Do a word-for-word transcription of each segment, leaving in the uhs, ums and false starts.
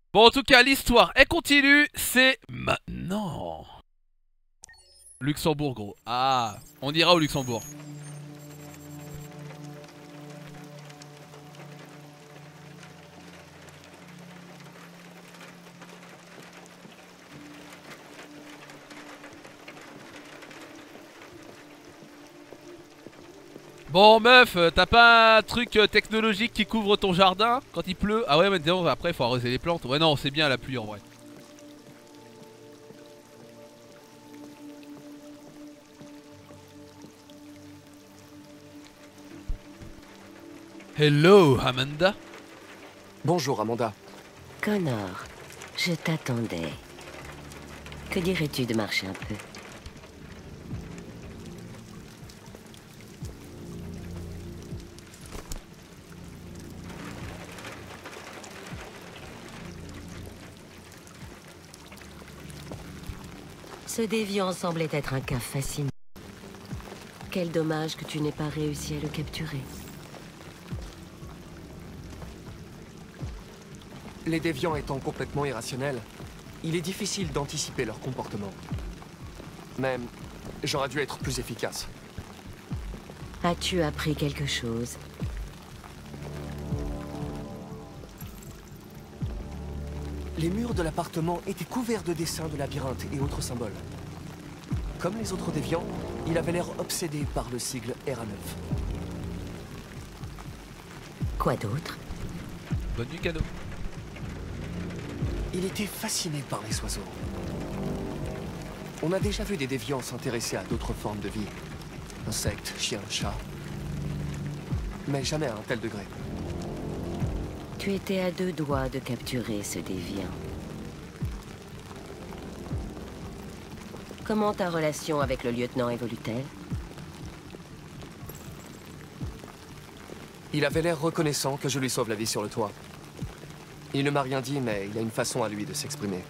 Bon, en tout cas, l'histoire, elle continue. C'est maintenant. Luxembourg, gros. Ah, on ira au Luxembourg. Bon meuf, euh, t'as pas un truc euh, technologique qui couvre ton jardin quand il pleut? Ah ouais, mais non, après faut arroser les plantes. Ouais non, c'est bien la pluie en vrai. Hello Amanda. Bonjour Amanda. Connor, je t'attendais. Que dirais-tu de marcher un peu? Ce déviant semblait être un cas fascinant. Quel dommage que tu n'aies pas réussi à le capturer. Les déviants étant complètement irrationnels, il est difficile d'anticiper leur comportement. Mais j'aurais dû être plus efficace. As-tu appris quelque chose? Les murs de l'appartement étaient couverts de dessins de labyrinthes et autres symboles. Comme les autres déviants, il avait l'air obsédé par le sigle R A neuf. Quoi d'autre? Bonne nuit cadeau. Il était fasciné par les oiseaux. On a déjà vu des déviants s'intéresser à d'autres formes de vie. Insectes, chiens, chats. Mais jamais à un tel degré. Tu étais à deux doigts de capturer ce déviant. Comment ta relation avec le lieutenant évolue-t-elle? Il avait l'air reconnaissant que je lui sauve la vie sur le toit. Il ne m'a rien dit, mais il a une façon à lui de s'exprimer.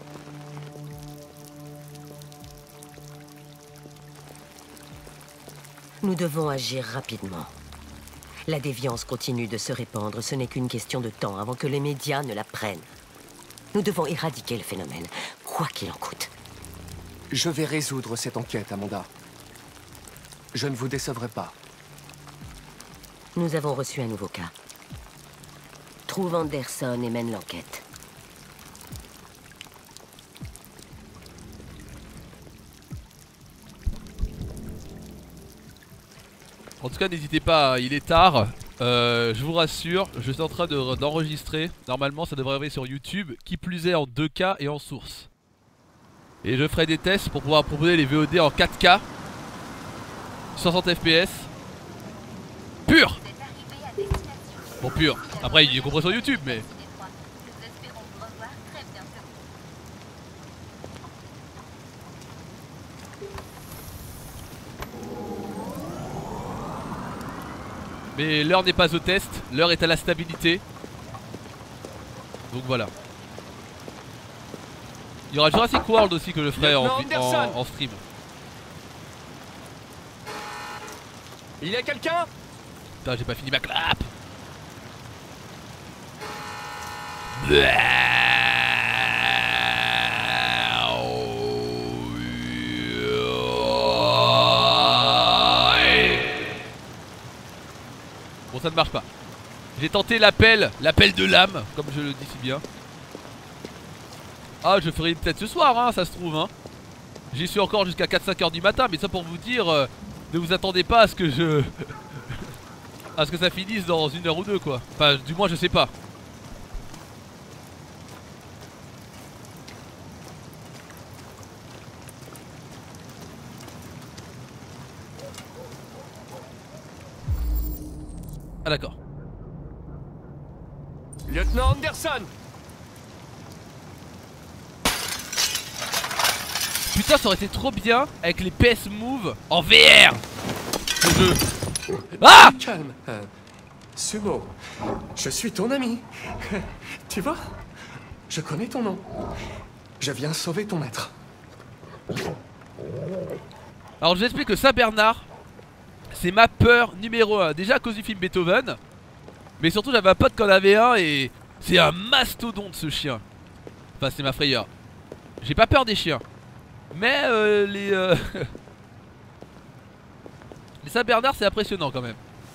Nous devons agir rapidement. La déviance continue de se répandre. Ce n'est qu'une question de temps avant que les médias ne la prennent. Nous devons éradiquer le phénomène, quoi qu'il en coûte. Je vais résoudre cette enquête, Amanda. Je ne vous décevrai pas. Nous avons reçu un nouveau cas. Trouve Anderson et mène l'enquête. En tout cas, n'hésitez pas, il est tard. Euh, je vous rassure, je suis en train de- d'enregistrer. Normalement, ça devrait arriver sur YouTube. Qui plus est en deux K et en source. Et je ferai des tests pour pouvoir proposer les V O D en quatre K. soixante F P S. Pur. Bon, pur. Après, il est compris sur YouTube, mais... Mais l'heure n'est pas au test, l'heure est à la stabilité. Donc voilà. Il y aura Jurassic World aussi que je ferai en, en, en stream. Il y a quelqu'un? Putain, j'ai pas fini ma clap. Bon, ça ne marche pas. J'ai tenté l'appel, l'appel de l'âme, comme je le dis si bien. Ah, je ferai peut-être ce soir, hein, ça se trouve, hein. J'y suis encore jusqu'à quatre cinq heures du matin, mais ça pour vous dire, euh, ne vous attendez pas à ce que je... à ce que ça finisse dans une heure ou deux, quoi. Enfin, du moins, je sais pas. Ah d'accord. Lieutenant Anderson! Putain, ça aurait été trop bien avec les P S Move en V R. Ce jeu. Ah! Calme. Euh, Sumo, je suis ton ami. Tu vois? Je connais ton nom. Je viens sauver ton maître. Alors je vous explique que Saint-Bernard, c'est ma peur numéro un. Déjà à cause du film Beethoven. Mais surtout j'avais un pote qui en avait un et c'est un mastodonte ce chien. Enfin c'est ma frayeur. J'ai pas peur des chiens. Mais euh, les... Euh... les Saint-Bernard c'est impressionnant quand même.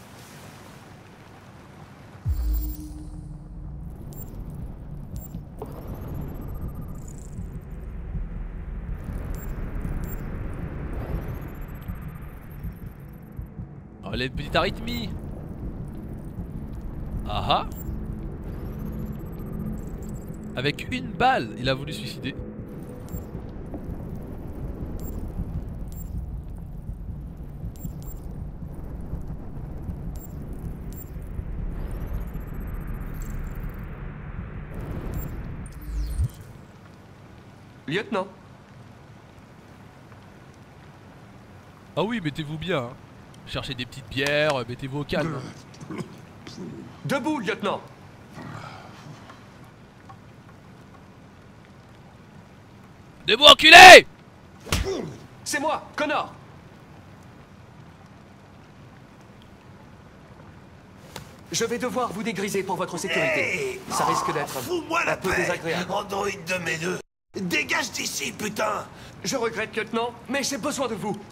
Oh, il a une petite arythmie. Ah ah. Avec une balle, il a voulu se suicider. Lieutenant. Ah oui, mettez-vous bien. Hein. Cherchez des petites bières, mettez-vous au calme. Debout, lieutenant. Debout, enculé! C'est moi, Connor. Je vais devoir vous dégriser pour votre sécurité. Hey, Ça risque d'être Fous-moi la un peu paix, désagréable. androïde de mes deux. Dégage d'ici, putain. Je regrette, lieutenant, mais j'ai besoin de vous.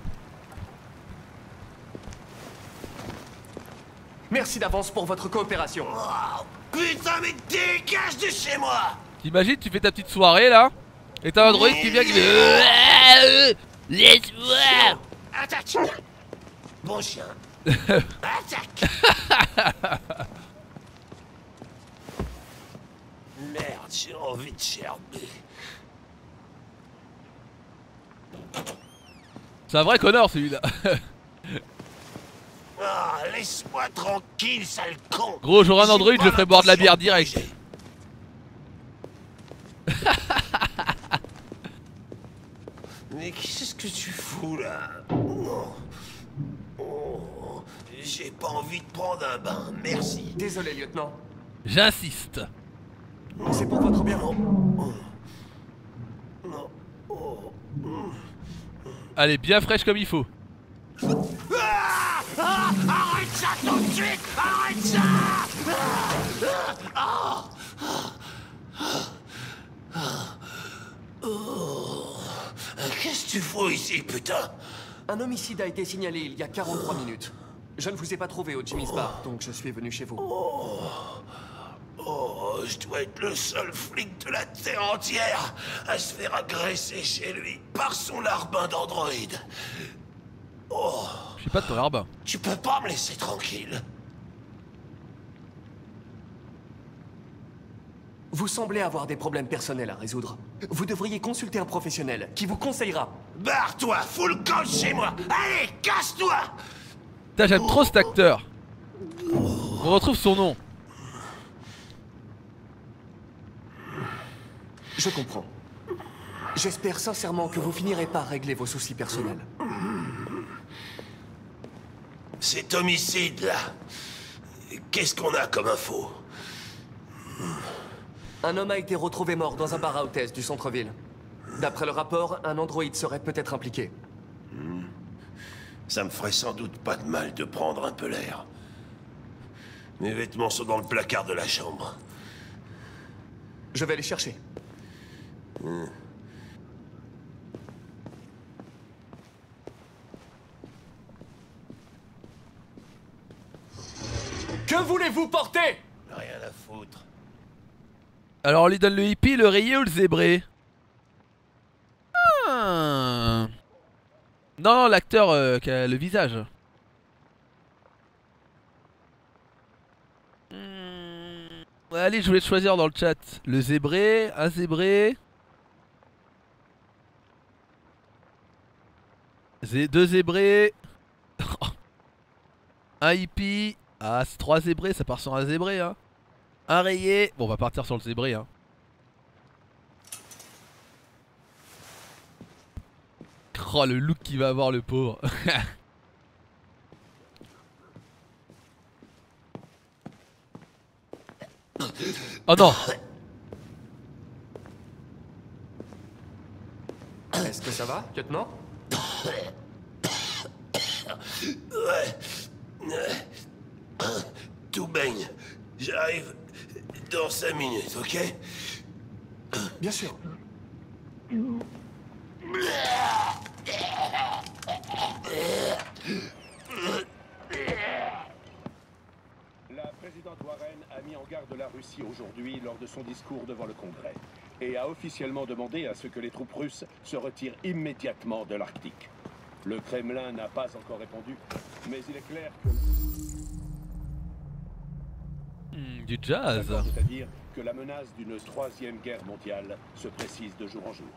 Merci d'avance pour votre coopération. Oh, putain, mais dégage de chez moi. T'imagines, tu fais ta petite soirée là, et t'as un droïde qui vient qui fait... Laisse-moi! Attaque. Bon chien. Attaque. Merde, j'ai envie de gerber. C'est un vrai Connor celui-là. Ah, laisse-moi tranquille, sale con. Gros, j'aurai un J'ai androïde, pas je ferai boire de la bière l'intention de direct. Mais qu'est-ce que tu fous là? Oh. Oh. J'ai pas envie de prendre un bain, merci. Désolé, lieutenant. J'insiste. C'est pour votre bien. Elle est bien fraîche comme il faut. Ah, ah, arrête ça tout de suite. Arrête ça. Ah, ah, oh. Qu'est-ce que tu fous ici, putain? Un homicide a été signalé il y a quarante-trois minutes. Je ne vous ai pas trouvé au Jimmy's Bar, donc je suis venu chez vous. Oh, oh, je dois être le seul flic de la Terre entière à se faire agresser chez lui par son larbin d'androïde. Oh, Je suis pas de ton larbin. tu peux pas me laisser tranquille. Vous semblez avoir des problèmes personnels à résoudre. Vous devriez consulter un professionnel qui vous conseillera. Barre-toi, fous le camp de chez moi. Allez, casse-toi. Putain, j'aime trop cet acteur. On retrouve son nom. Je comprends. J'espère sincèrement que vous finirez par régler vos soucis personnels. Cet homicide là, qu'est-ce qu'on a comme info? Un homme a été retrouvé mort dans un bar à hôtesse du centre-ville. D'après le rapport, un androïde serait peut-être impliqué. Ça me ferait sans doute pas de mal de prendre un peu l'air. Mes vêtements sont dans le placard de la chambre. Je vais les chercher. Que voulez-vous porter? Rien à foutre. Alors on lui donne le hippie, le rayé ou le zébré? Ah. Non, non, l'acteur euh, qui a le visage. Hmm. Ouais, allez, je voulais te choisir dans le chat. Le zébré, un zébré. Zé deux zébrés. Un hippie. Ah, c'est trois zébrés, ça part sur un zébré, hein. Un rayé. Bon, on va partir sur le zébré, hein. Oh, le look qu'il va avoir, le pauvre. Oh non. Est-ce que ça va, lieutenant? Ouais. Tout baigne. J'arrive dans cinq minutes, ok? Bien sûr. La présidente Warren a mis en garde la Russie aujourd'hui lors de son discours devant le Congrès et a officiellement demandé à ce que les troupes russes se retirent immédiatement de l'Arctique. Le Kremlin n'a pas encore répondu, mais il est clair que... Hmm, du jazz. C'est-à-dire que la menace d'une troisième guerre mondiale se précise de jour en jour.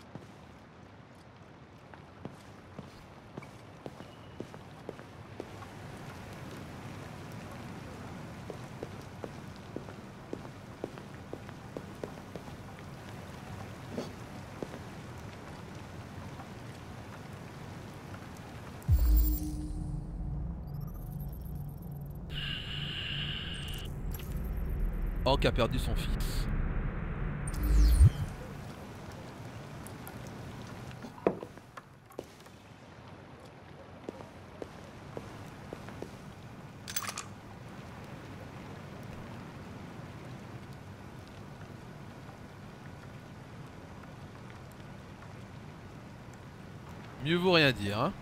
Hank a perdu son fils. Mieux vaut rien dire, hein.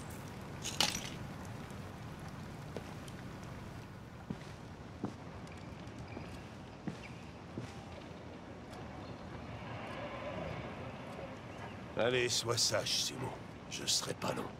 Allez, sois sage, Simon. Je serai pas long.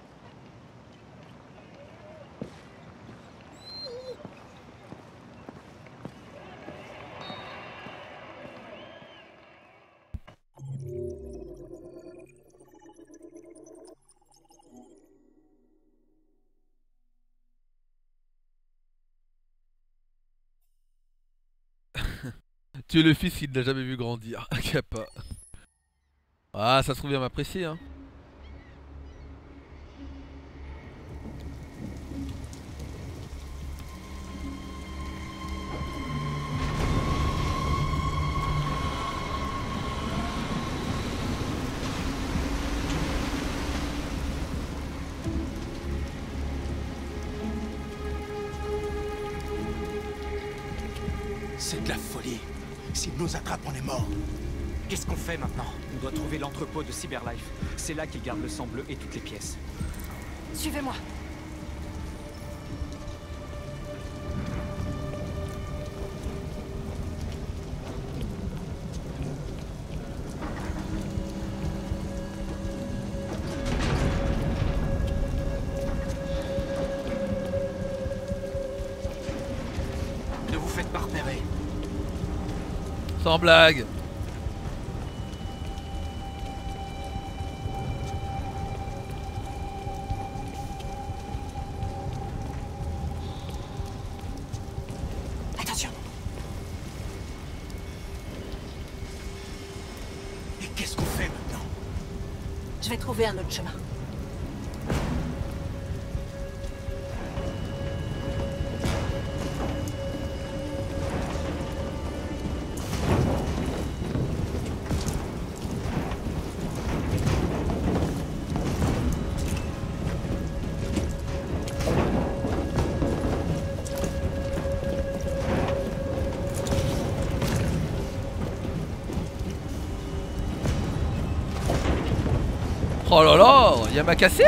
Tu es le fils qu'il n'a jamais vu grandir. Kappa. Ah, ça se trouve bien m'apprécier, hein. C'est de la folie. S'ils nous attrapent, on est mort. Qu'est-ce qu'on fait maintenant? On doit trouver l'entrepôt de Cyberlife. C'est là qu'ils gardent le sang bleu et toutes les pièces. Suivez-moi. Ne vous faites pas repérer. Sans blague. Attention. Et qu'est-ce qu'on fait maintenant? Je vais trouver un autre chemin. Oh là là, Yamakasi!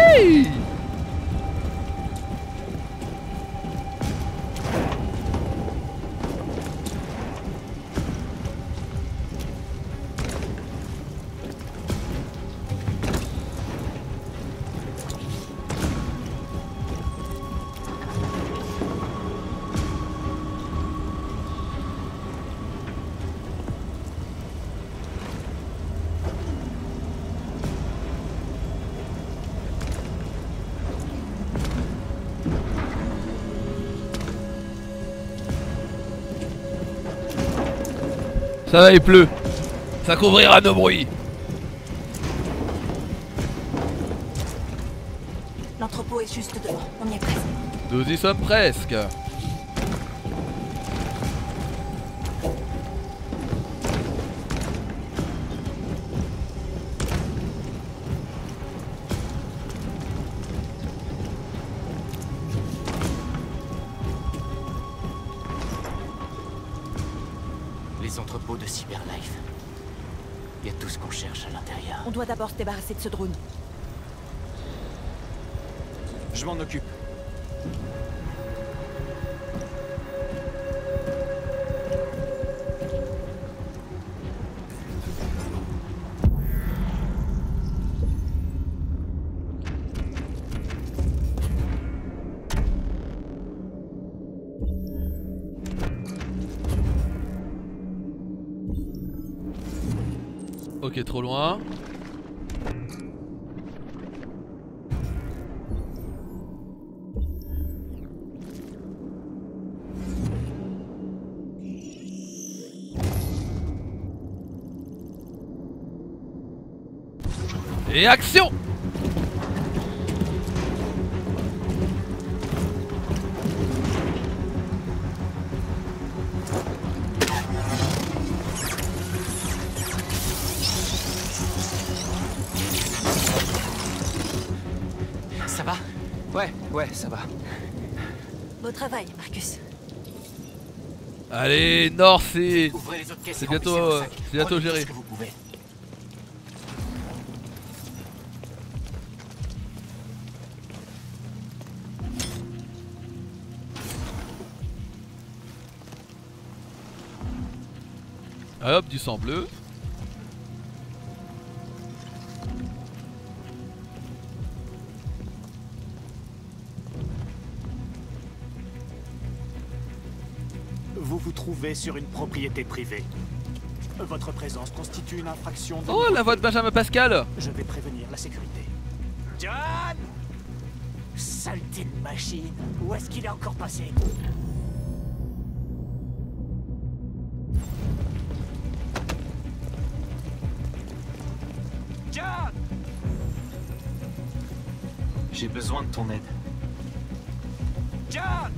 Ça va, il pleut. Ça couvrira nos bruits. L'entrepôt est juste devant. On y est presque. Nous y sommes presque. Les entrepôts de Cyberlife. Il y a tout ce qu'on cherche à l'intérieur. On doit d'abord se débarrasser de ce drone. Je m'en occupe. Ok, trop loin. Et action! Ça va? Ouais, ouais, ça va. Beau travail, Marcus. Allez, Nord, c'est Ouvrez les autres caisses c'est et bientôt, remplissez vos euh, sacs. c'est bientôt Prenez tout géré. ce que vous pouvez. Hop, du sang bleu. Vous vous trouvez sur une propriété privée. Votre présence constitue une infraction de... Oh, la voix de Benjamin Pascal. Je vais prévenir la sécurité. John! Saleté de machine! Où est-ce qu'il est encore passé? John! J'ai besoin de ton aide. John!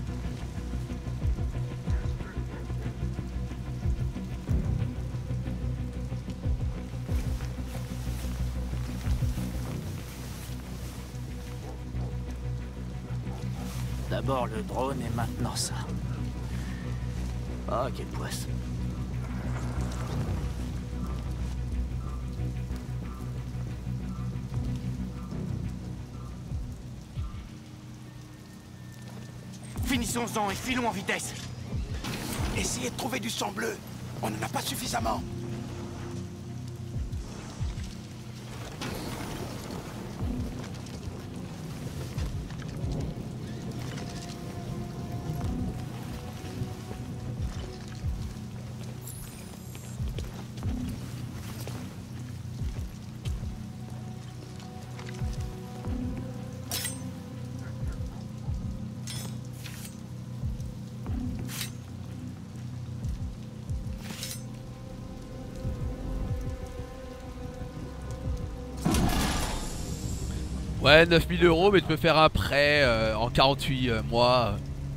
D'abord le drone et maintenant ça. Ah, quelle poisse. Finissons-en et filons en vitesse. Essayez de trouver du sang bleu. On n'en a pas suffisamment. Ouais, neuf mille euros, mais tu peux faire un prêt euh, en quarante-huit euh, mois.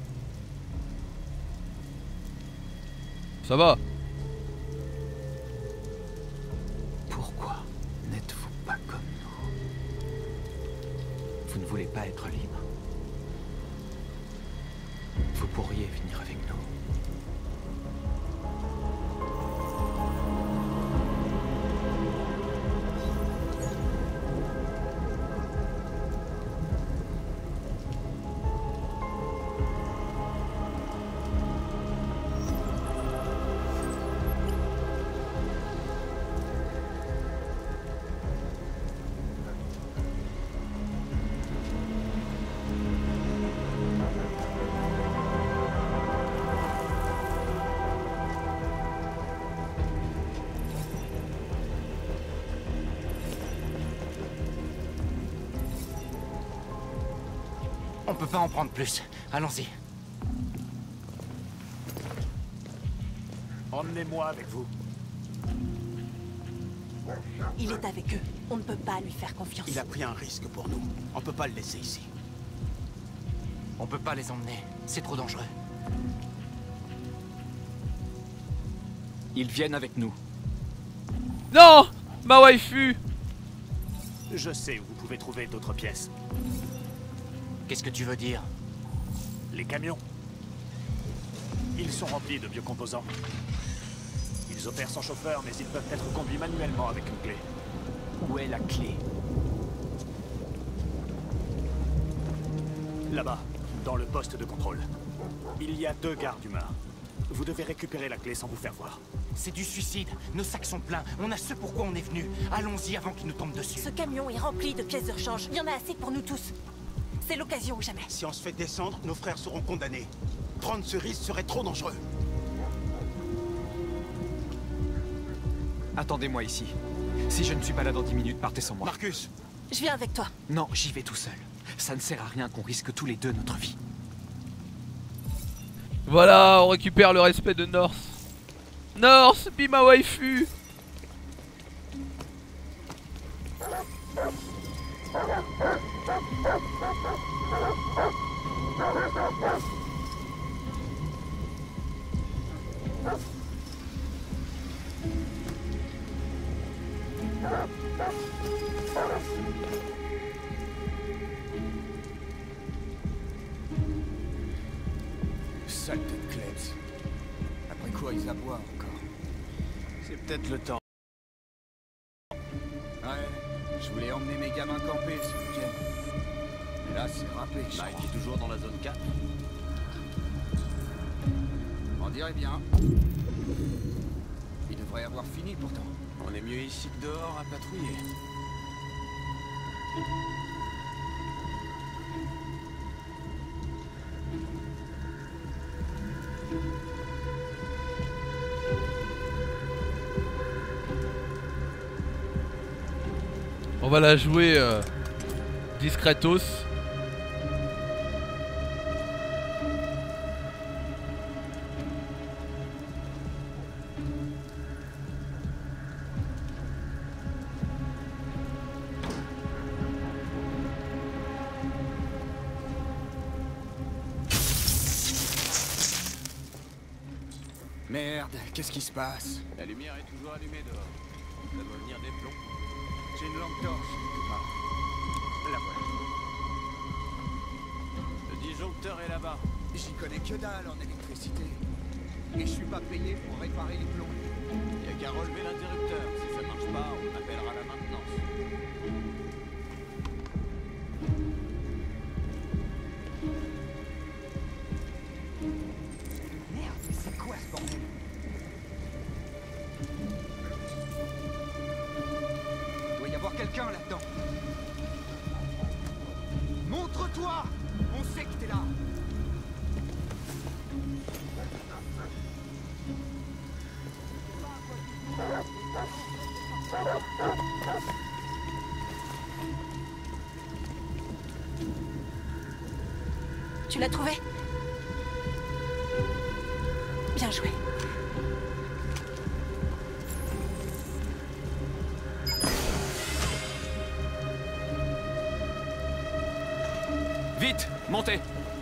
Ça va. Pourquoi n'êtes-vous pas comme nous? Vous ne voulez pas être libre? Vous pourriez venir avec nous. On peut pas en prendre plus. Allons-y. Emmenez-moi avec vous. Il est avec eux. On ne peut pas lui faire confiance. Il a pris un risque pour nous. On peut pas le laisser ici. On peut pas les emmener. C'est trop dangereux. Ils viennent avec nous. Non, ma waifu. Je sais où vous pouvez trouver d'autres pièces. Qu'est-ce que tu veux dire? Les camions. Ils sont remplis de biocomposants. Ils Ils opèrent sans chauffeur, mais ils peuvent être conduits manuellement avec une clé. Où est la clé? Là-bas, dans le poste de contrôle. Il y a deux gardes humains. Vous devez récupérer la clé sans vous faire voir. C'est du suicide. Nos sacs sont pleins. On a ce pourquoi on est venu. Allons-y avant qu'ils nous tombent dessus. Ce camion est rempli de pièces de rechange. Il y en a assez pour nous tous. C'est l'occasion ou jamais. Si on se fait descendre, nos frères seront condamnés. Prendre ce risque serait trop dangereux. Attendez-moi ici. Si je ne suis pas là dans dix minutes, partez sans moi. Marcus! Je viens avec toi. Non, j'y vais tout seul. Ça ne sert à rien qu'on risque tous les deux notre vie. Voilà, on récupère le respect de North. North, be ma waifu. Saleté de Klebs. Après quoi ils aboient encore? C'est peut-être le temps. Ouais, je voulais emmener mes gamins camper ce week-end. Mais là, c'est râpé. Mike est toujours dans la zone quatre. On dirait bien. Il devrait avoir fini pourtant. On est mieux ici que dehors à patrouiller. On va la jouer euh, discretos. Merde, qu'est-ce qui se passe? La lumière est toujours allumée dehors. Ça doit venir des plombs. J'ai une lampe torche quelque part. La voilà. Le disjoncteur est là-bas. J'y connais que dalle en électricité. Et je suis pas payé pour réparer les plombs. Y a qu'à relever l'interrupteur. Si ça marche pas, on appellera la maintenance. Merde, mais c'est quoi ce bordel? Il doit y avoir quelqu'un là-dedans. Montre-toi! On sait que t'es là. Tu l'as trouvé? Bien joué. Vite, montez.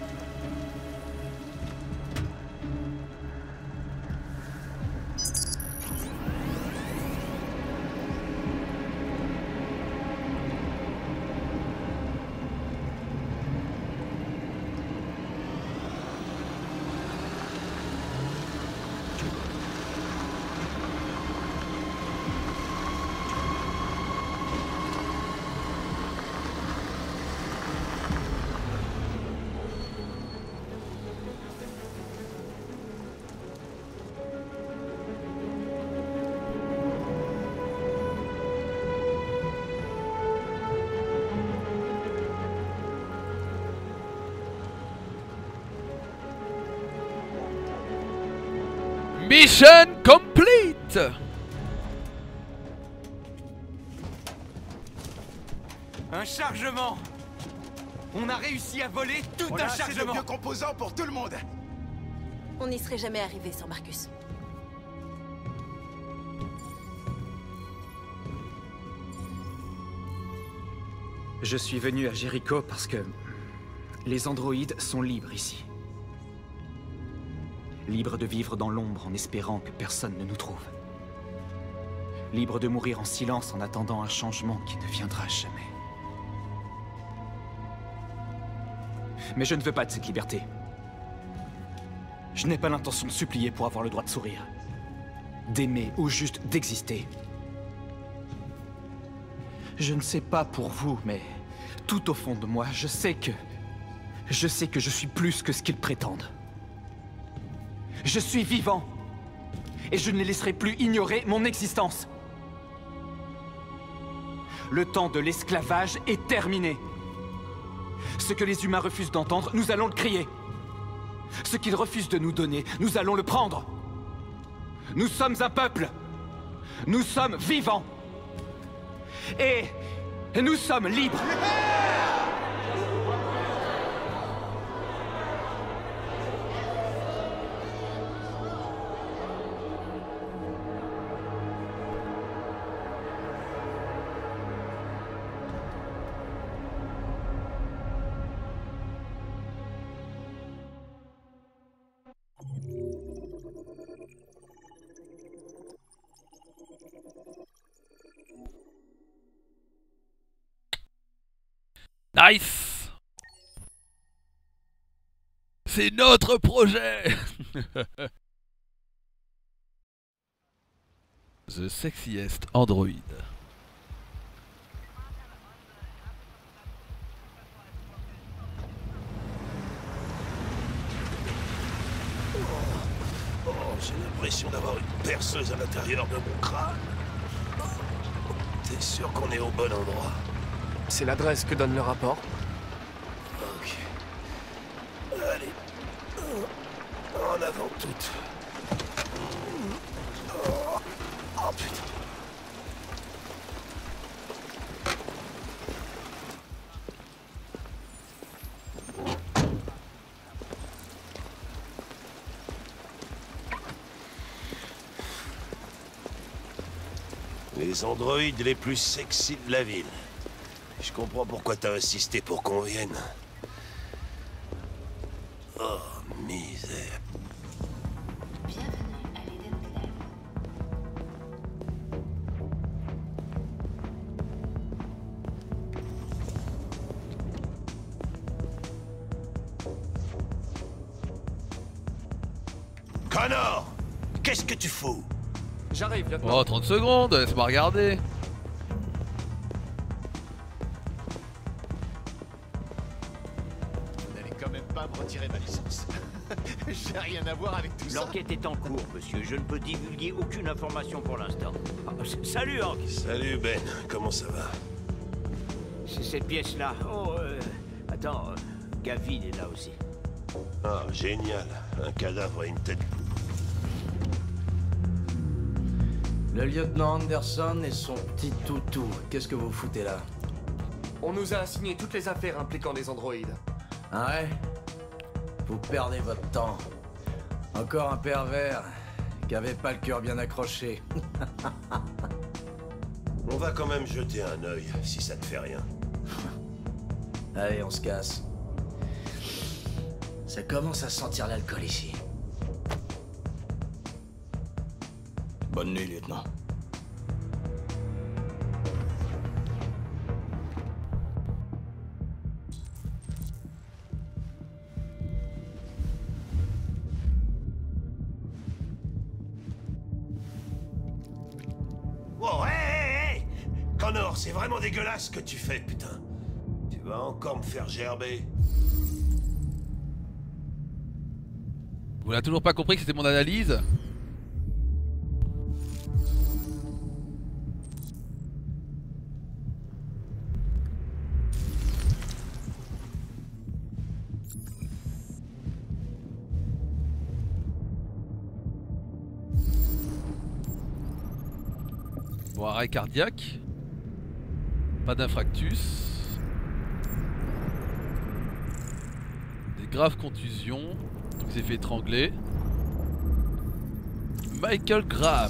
Mission complete. Un chargement! On a réussi à voler tout Voilà, un c'est le chargement! vieux composant pour tout le monde. On n'y serait jamais arrivé sans Marcus. Je suis venu à Jericho parce que les androïdes sont libres ici. Libres de vivre dans l'ombre en espérant que personne ne nous trouve. Libres de mourir en silence en attendant un changement qui ne viendra jamais. Mais je ne veux pas de cette liberté. Je n'ai pas l'intention de supplier pour avoir le droit de sourire. d'aimer ou juste d'exister. Je ne sais pas pour vous, mais tout au fond de moi, je sais que... Je sais que je suis plus que ce qu'ils prétendent. Je suis vivant. Et je ne les laisserai plus ignorer mon existence. Le temps de l'esclavage est terminé. Ce que les humains refusent d'entendre, nous allons le crier. Ce qu'ils refusent de nous donner, nous allons le prendre. Nous sommes un peuple. Nous sommes vivants. Et nous sommes libres. Nice. C'est notre projet. The sexiest android. Oh, j'ai l'impression d'avoir une perceuse à l'intérieur de mon crâne. T'es sûr qu'on est au bon endroit? C'est l'adresse que donne le rapport. Ok. Allez. En avant toutes. Oh, oh putain. Les androïdes les plus sexy de la ville. Je comprends pourquoi t'as insisté pour qu'on vienne. Oh, misère. Bienvenue à l'Eden Club. Connor! Qu'est-ce que tu fous? J'arrive, lieutenant. Oh, trente secondes, laisse-moi regarder. Vous n'allez quand même pas me retirer ma licence. J'ai rien à voir avec tout ça. L'enquête est en cours, monsieur. Je ne peux divulguer aucune information pour l'instant. Ah, salut, Hank. Salut, Ben. Comment ça va? C'est cette pièce-là. Oh, euh... Attends, euh, Gavin est là aussi. Ah, génial. Un cadavre et une tête. Le lieutenant Anderson et son petit toutou. Qu'est-ce que vous foutez là? On nous a assigné toutes les affaires impliquant des androïdes. Ah ouais? Vous perdez votre temps. Encore un pervers qui avait pas le cœur bien accroché. On va quand même jeter un œil, si ça te fait rien. Allez, on se casse. Ça commence à sentir l'alcool ici. Bonne nuit, lieutenant. Oh, hé, hé, hé! Connor, c'est vraiment dégueulasse ce que tu fais, putain. Tu vas encore me faire gerber. Vous n'avez toujours pas compris que c'était mon analyse? Bon, arrêt cardiaque. Pas d'infractus. Des graves contusions. Donc il s'est fait étrangler. Michael Graham.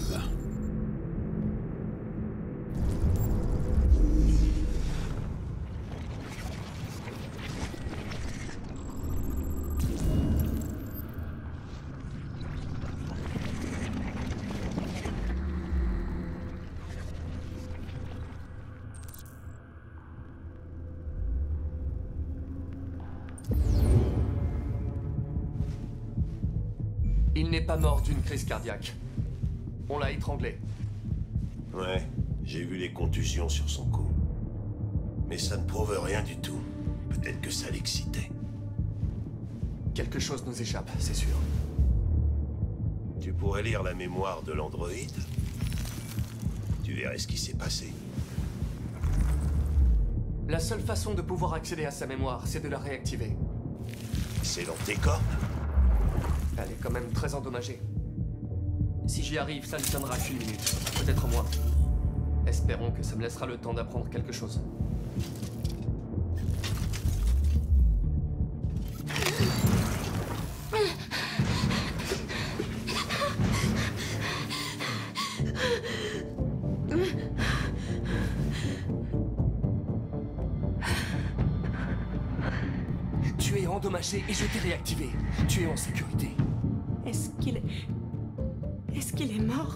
Il n'est pas mort d'une crise cardiaque. On l'a étranglé. Ouais, j'ai vu les contusions sur son cou. Mais ça ne prouve rien du tout. Peut-être que ça l'excitait. Quelque chose nous échappe, c'est sûr. Tu pourrais lire la mémoire de l'androïde. Tu verrais ce qui s'est passé. La seule façon de pouvoir accéder à sa mémoire, c'est de la réactiver. C'est dans tes cordes? Elle est quand même très endommagée. Si j'y arrive, ça ne tiendra qu'une minute, peut-être moins. Espérons que ça me laissera le temps d'apprendre quelque chose. Tu es endommagé et je t'ai réactivé. Tu es en sécurité. Est-ce qu'il est... Est-ce qu'il est mort?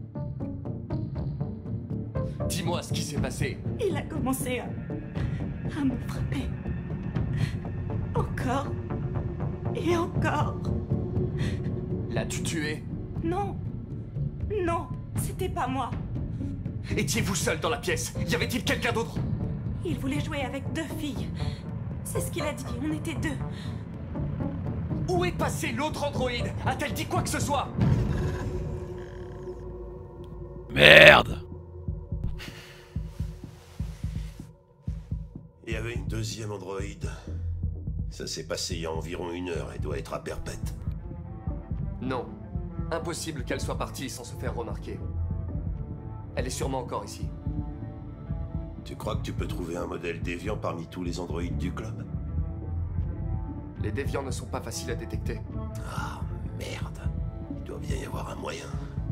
Dis-moi ce qui s'est passé. Il a commencé à... à me frapper. Encore. Et encore. L'as-tu tué? Non. Non, c'était pas moi. Étiez-vous seul dans la pièce? Y avait-il quelqu'un d'autre? Il voulait jouer avec deux filles. C'est ce qu'il a dit, on était deux. Où est passé l'autre androïde? A-t-elle dit quoi que ce soit? Merde! Il y avait une deuxième androïde. Ça s'est passé il y a environ une heure et doit être à perpète. Non. Impossible qu'elle soit partie sans se faire remarquer. Elle est sûrement encore ici. Tu crois que tu peux trouver un modèle déviant parmi tous les androïdes du club? Les déviants ne sont pas faciles à détecter. Ah, merde. Il doit bien y avoir un moyen.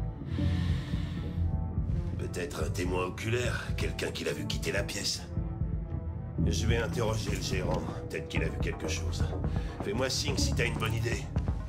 Peut-être un témoin oculaire, quelqu'un qui l'a vu quitter la pièce. Je vais interroger le gérant, peut-être qu'il a vu quelque chose. Fais-moi signe si t'as une bonne idée.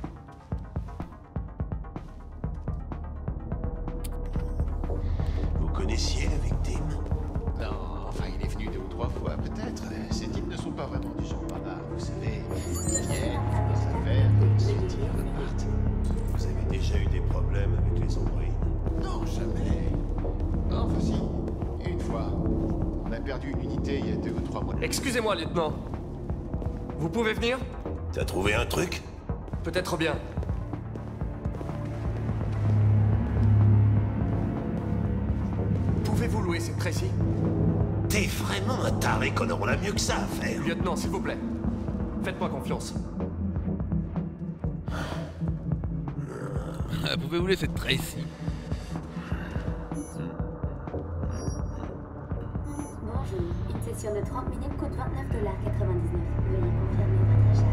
Vous connaissiez la victime? Non, enfin, il est venu deux ou trois fois, peut-être. Ces types ne sont pas vraiment du genre bavard, vous savez. Ils viennent, font leurs affaires, ils se tirent, repartent. Vous avez déjà eu des problèmes avec les androïdes? Non, jamais. Non, enfin si, une fois. On a perdu une unité il y a deux ou trois mois. Excusez-moi, lieutenant. Vous pouvez venir? T'as trouvé un truc? Peut-être bien. Pouvez-vous louer cette Tracy? T'es vraiment un taré, Connor, on a mieux que ça à faire. Lieutenant, s'il vous plaît. Faites-moi confiance. Pouvez-vous laisser cette Tracy? Bonjour, une session de trente minutes coûte vingt-neuf dollars quatre-vingt-dix-neuf. Veuillez confirmer votre achat.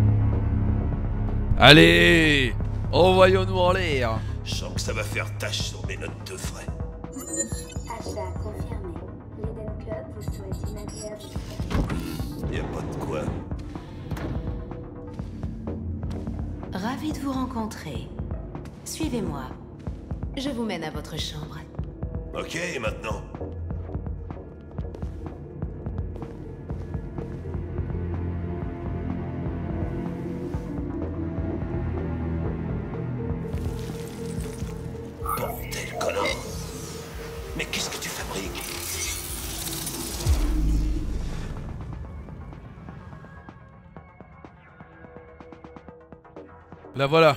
Allez, envoyons-nous en l'air. Je sens que ça va faire tâche sur mes notes de frais. Achat confirmé. L'Eden Club vous souhaite une agréable... Y a pas de quoi. Ravi de vous rencontrer. Suivez-moi. Je vous mène à votre chambre. Ok, et maintenant? Bordel, Connor! Mais qu'est-ce que tu fabriques? La voilà.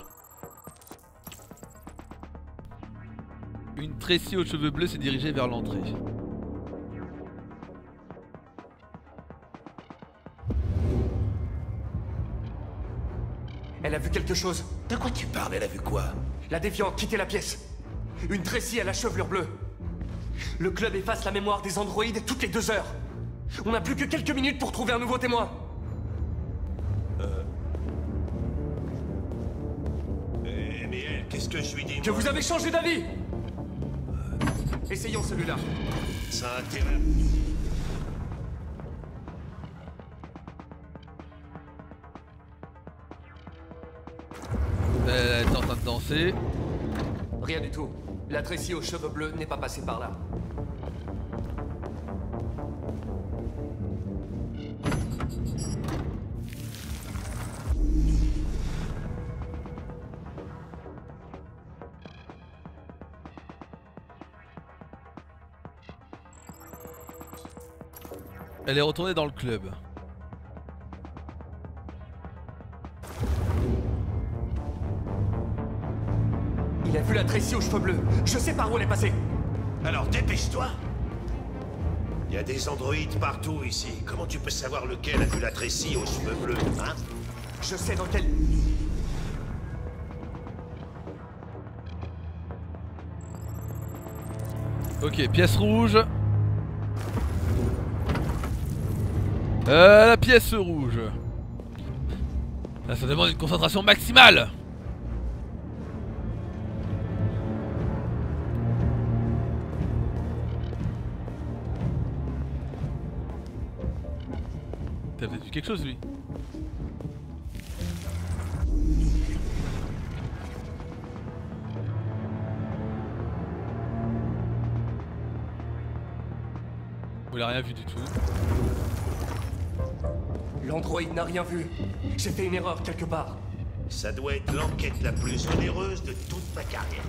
Une Tracy aux cheveux bleus s'est dirigée vers l'entrée. Elle a vu quelque chose. De quoi tu parles? Elle a vu quoi? La déviante quitter la pièce. Une Tracy à la chevelure bleue. Le club efface la mémoire des androïdes toutes les deux heures. On n'a plus que quelques minutes pour trouver un nouveau témoin. Euh... Eh, mais elle, qu'est-ce que je lui dis? Que vous avez changé d'avis. Essayons celui-là. Ça a intérêt. Elle est en train de danser. Rien du tout. La Tracy aux cheveux bleus n'est pas passée par là. Elle est retournée dans le club. Il a vu la Tracy aux cheveux bleus. Je sais par où elle est passée. Alors dépêche-toi. Il y a des androïdes partout ici. Comment tu peux savoir lequel a vu la Tracy aux cheveux bleus, hein? Je sais dans quel... Ok, pièce rouge. Euh, la pièce rouge. Là, ça demande une concentration maximale. T'as peut-être vu quelque chose, lui. Vous l'avez rien vu du tout. L'androïde n'a rien vu. J'ai fait une erreur quelque part. Ça doit être l'enquête la plus onéreuse de toute ma carrière.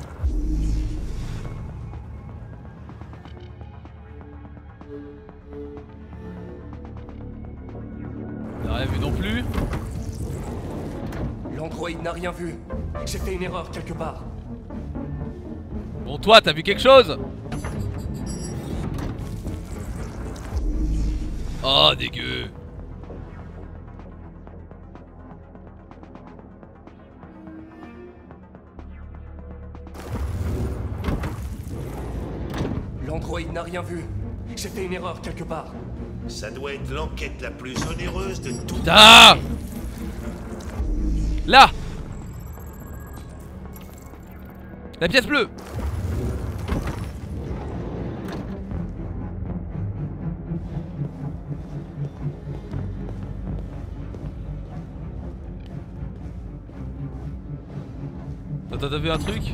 Vous l'avez rien vu non plus. L'androïde n'a rien vu. J'ai fait une erreur quelque part. Bon, toi, t'as vu quelque chose? Oh, dégueu. L'androïde n'a rien vu. J'ai fait une erreur quelque part. Ça doit être l'enquête la plus onéreuse de toute... Ah! Là! La pièce bleue! T'as t'as vu un truc?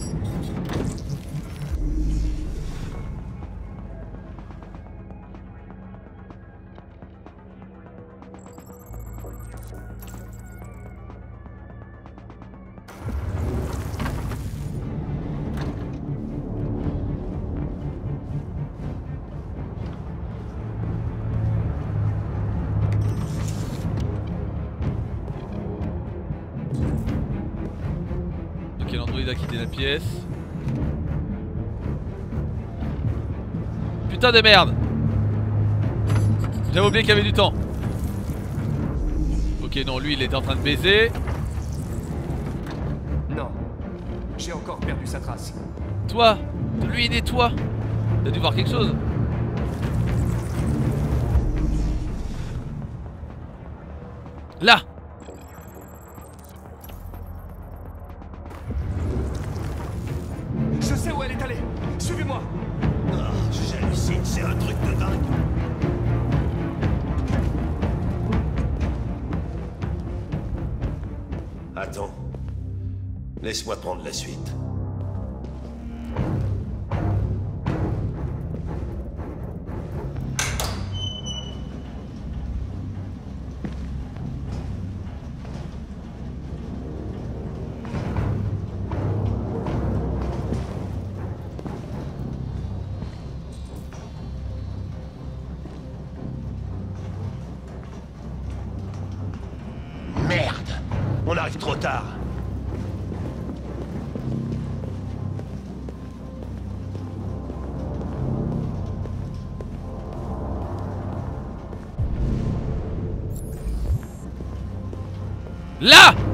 L'androïde a quitté la pièce. Putain de merde. J'avais oublié qu'il y avait du temps. Ok, non, lui il était en train de baiser. Non. J'ai encore perdu sa trace. Toi, lui il est toi. T'as dû voir quelque chose. Là. Je sais où elle est allée. Suivez-moi. Oh, j'hallucine, c'est un truc de dingue. Attends. Laisse-moi prendre la suite. Merde! On arrive trop tard. Là!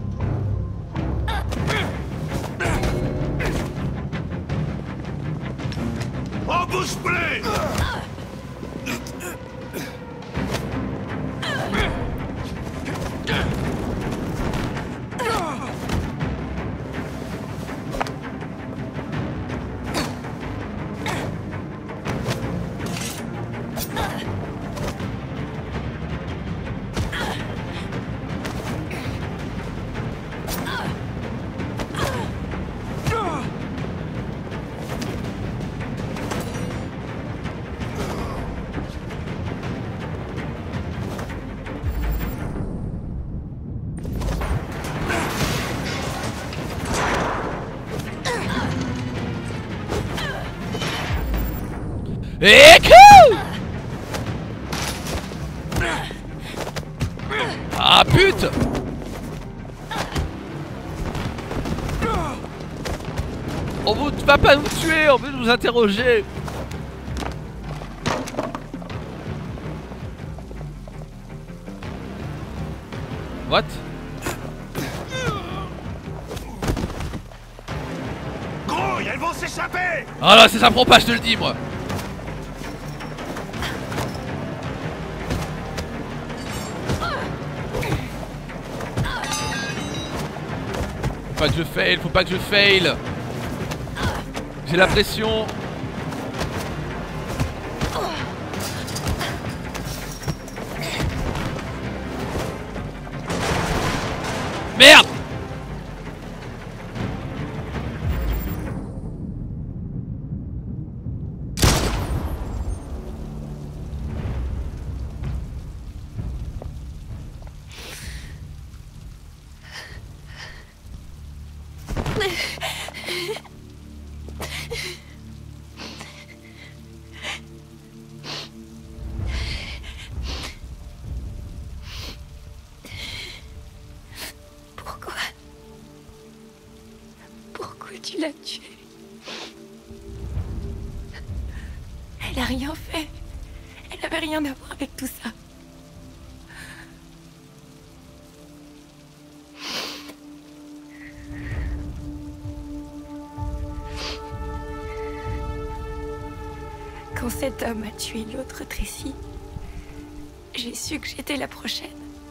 En bouche pleine! Et cool! bute. On vous va pas vous tuer, on veut nous interroger. What? Grouille, elles vont s'échapper! Ah là, c'est ça prend pas, je te le dis moi. Faut pas que je fail, faut pas que je fail. J'ai la pression. Merde! Tu l'as tuée. Elle a rien fait. Elle n'avait rien à voir avec tout ça. Quand cet homme a tué l'autre Tracy, j'ai su que j'étais la prochaine.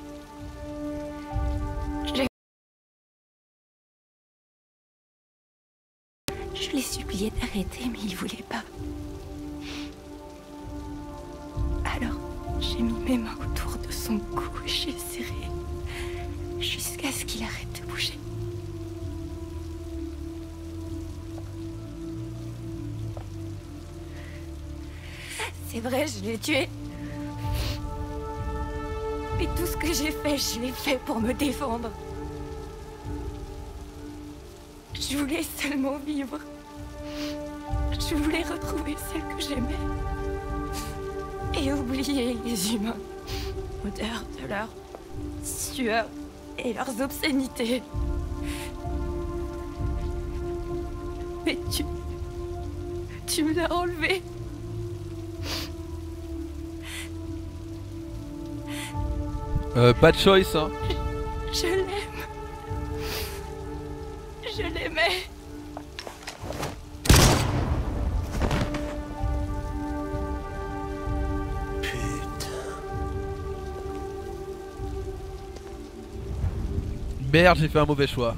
Je l'ai supplié d'arrêter, mais il voulait pas. Alors, j'ai mis mes mains autour de son cou et j'ai serré jusqu'à ce qu'il arrête de bouger. C'est vrai, je l'ai tué. Mais tout ce que j'ai fait, je l'ai fait pour me défendre. Je voulais seulement vivre. Je voulais retrouver celle que j'aimais. Et oublier les humains. Odeur de leur sueur et leurs obscénités. Mais tu... Tu me l'as enlevé. Euh, pas de choice, hein. Je, je l'aime. Je l'aimais. Merde, j'ai fait un mauvais choix.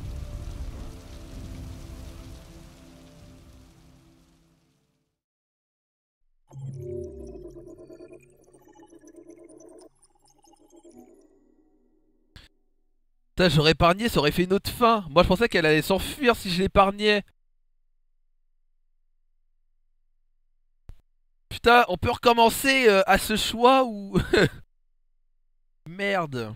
Putain, j'aurais épargné, ça aurait fait une autre fin. Moi je pensais qu'elle allait s'enfuir si je l'épargnais. Putain, on peut recommencer euh, à ce choix ou... Merde.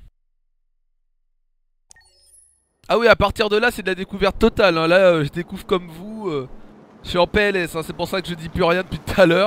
Ah oui, à partir de là, c'est de la découverte totale. Hein. Là, euh, je découvre comme vous. Euh, je suis en P L S, hein. C'est pour ça que je dis plus rien depuis tout à l'heure.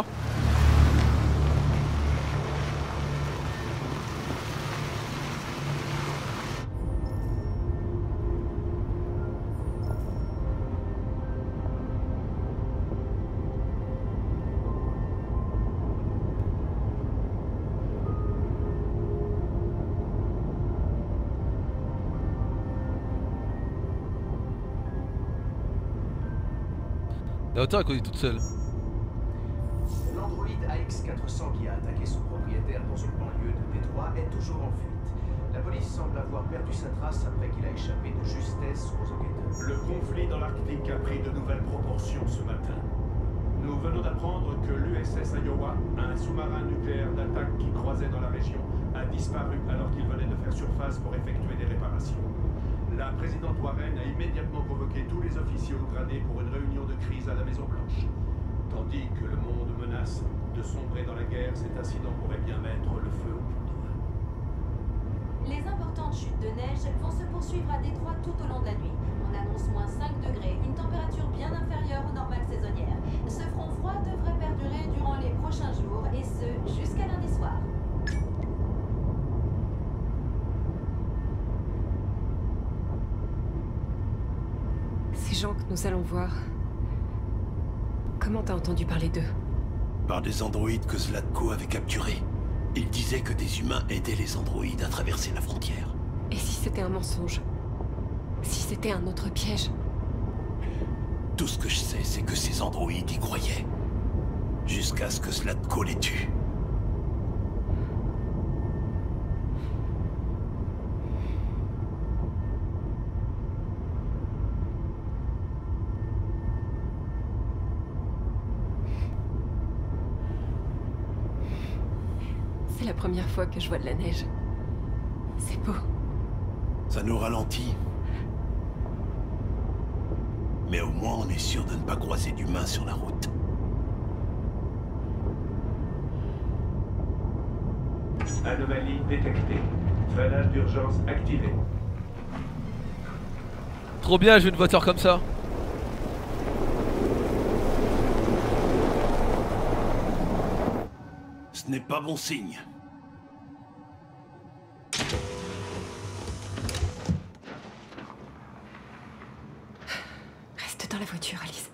La hauteur elle conduit toute seule. L'androïde A X quatre cents qui a attaqué son propriétaire dans une banlieue de Détroit est toujours en fuite. La police semble avoir perdu sa trace après qu'il a échappé de justesse aux enquêteurs. Le conflit dans l'Arctique a pris de nouvelles proportions ce matin. Nous venons d'apprendre que l'U S S Iowa, un sous-marin nucléaire d'attaque qui croisait dans la région, a disparu alors qu'il venait de faire surface pour effectuer des réparations. La présidente Warren a immédiatement convoqué tous les officiers haut gradés pour une réunion de crise à la Maison-Blanche. Tandis que le monde menace de sombrer dans la guerre, cet incident pourrait bien mettre le feu aux poudres. Les importantes chutes de neige vont se poursuivre à Détroit tout au long de la nuit. On annonce moins cinq degrés, une température bien inférieure aux normales saisonnières. Ce front froid devrait perdurer durant les prochains jours, et ce, jusqu'à lundi soir. gens que nous allons voir... Comment t'as entendu parler d'eux? Par des androïdes que Zlatko avait capturés. Il disait que des humains aidaient les androïdes à traverser la frontière. Et si c'était un mensonge? Si c'était un autre piège? Tout ce que je sais, c'est que ces androïdes y croyaient. Jusqu'à ce que Zlatko les tue. C'est la première fois que je vois de la neige. C'est beau. Ça nous ralentit. Mais au moins on est sûr de ne pas croiser d'humains sur la route. Anomalie détectée. Freinage d'urgence activé. Trop bien, j'ai une voiture comme ça. Ce n'est pas bon signe. Reste dans la voiture, Alice.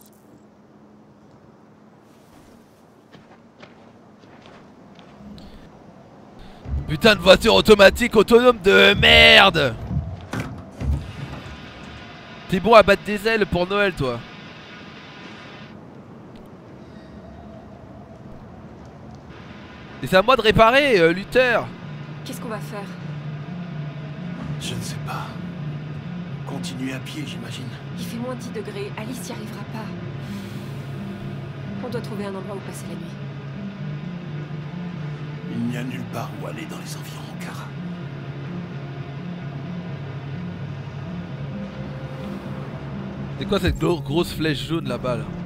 Putain de voiture automatique autonome de merde. T'es bon à battre des ailes pour Noël, toi. Et c'est à moi de réparer, euh, Luther. Qu'est-ce qu'on va faire? Je ne sais pas. Continuer à pied, j'imagine. Il fait moins dix degrés, Alice y arrivera pas. On doit trouver un endroit où passer la nuit. Il n'y a nulle part où aller dans les environs, Kara. C'est quoi cette gro- grosse flèche jaune là-bas là?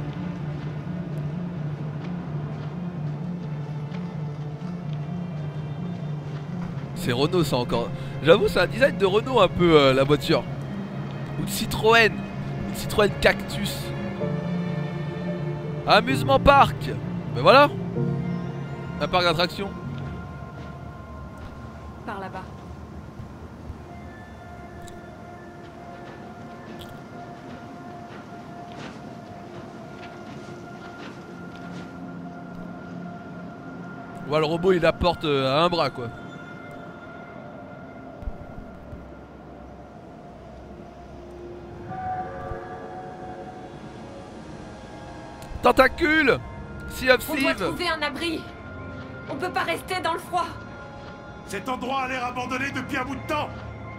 C'est Renault ça encore. J'avoue c'est un design de Renault un peu euh, la voiture. Ou de Citroën. Une Citroën Cactus. Amusement parc. Ben voilà. Un parc d'attractions. Par là-bas. Ouais, le robot il apporte euh, à un bras quoi. Tentacule! Sea of On doit Thieves! trouver un abri. On peut pas rester dans le froid. Cet endroit a l'air abandonné depuis un bout de temps.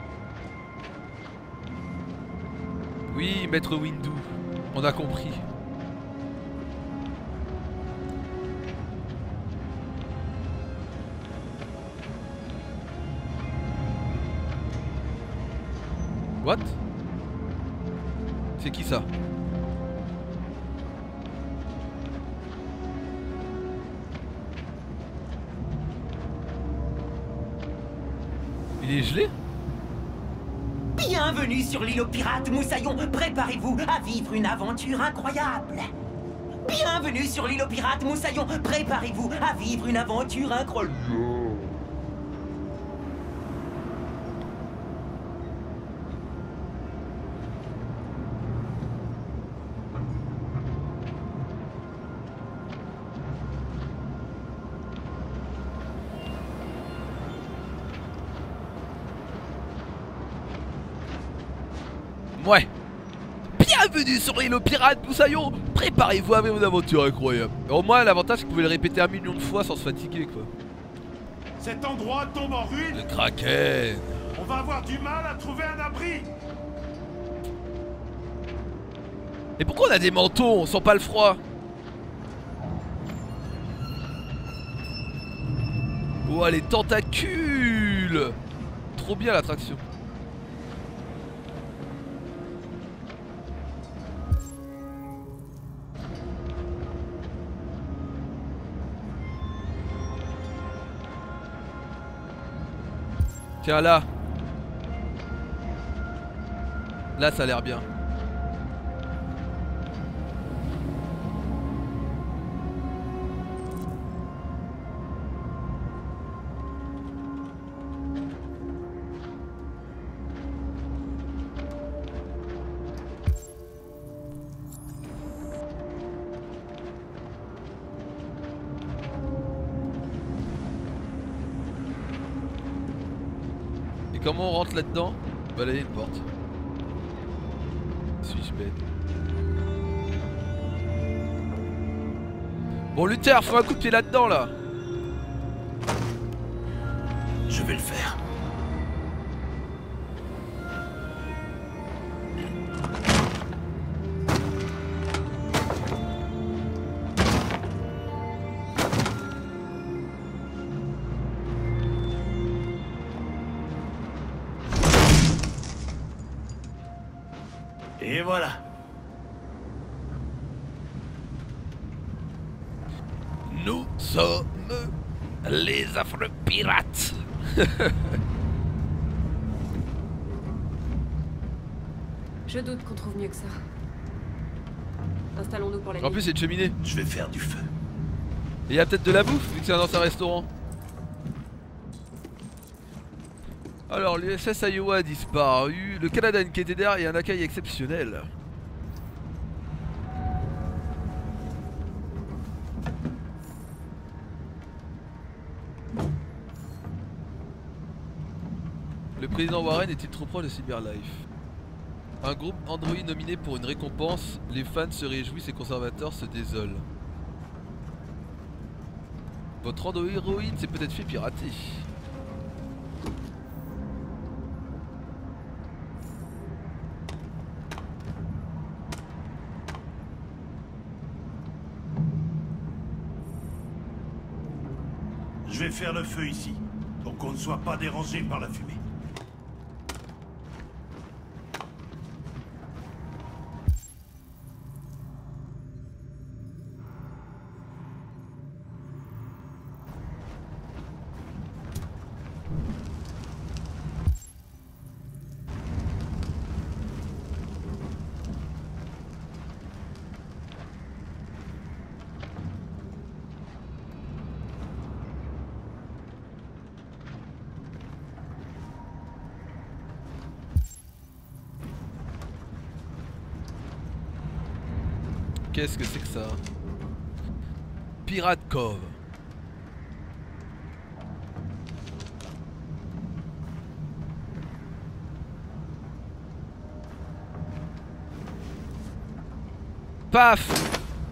Oui, maître Windu, on a compris. What? C'est qui ça? Il est gelé? Bienvenue sur l'île aux pirates, Moussaillon. Préparez-vous à vivre une aventure incroyable. Bienvenue sur l'île aux pirates, Moussaillon. Préparez-vous à vivre une aventure incroyable. Ouais. Bienvenue sur l'île aux pirates, Moussaillon. Préparez-vous à vivre une aventure incroyable. Au moins l'avantage c'est que vous pouvez le répéter un million de fois sans se fatiguer quoi. Cet endroit tombe en ruine. Le Kraken. On va avoir du mal à trouver un abri. Et pourquoi on a des manteaux? On sent pas le froid. Oh les tentacules. Trop bien l'attraction. Tiens là. Là ça a l'air bien. comment on rentre là-dedans? Bah là il y a une porte. Suis-je bête? Bon Luther, faut un coup de pied là-dedans là. Je vais le faire. Et voilà. Nous sommes les affreux pirates. Je doute qu'on trouve mieux que ça. Installons-nous pour la nuit. En plus c'est une cheminée. Je vais faire du feu. Et il y a peut-être de la bouffe vu que c'est dans un restaurant. Alors l'U S S Iowa a disparu. Le Canada a une quête d'air et un accueil exceptionnel. Le président Warren est-il trop proche de Cyberlife? Un groupe Android nominé pour une récompense, les fans se réjouissent et conservateurs se désolent. Votre Android s'est peut-être fait pirater. Je vais faire le feu ici, pour qu'on ne soit pas dérangé par la fumée. Qu'est-ce que c'est que ça? Pirate Cove. Paf!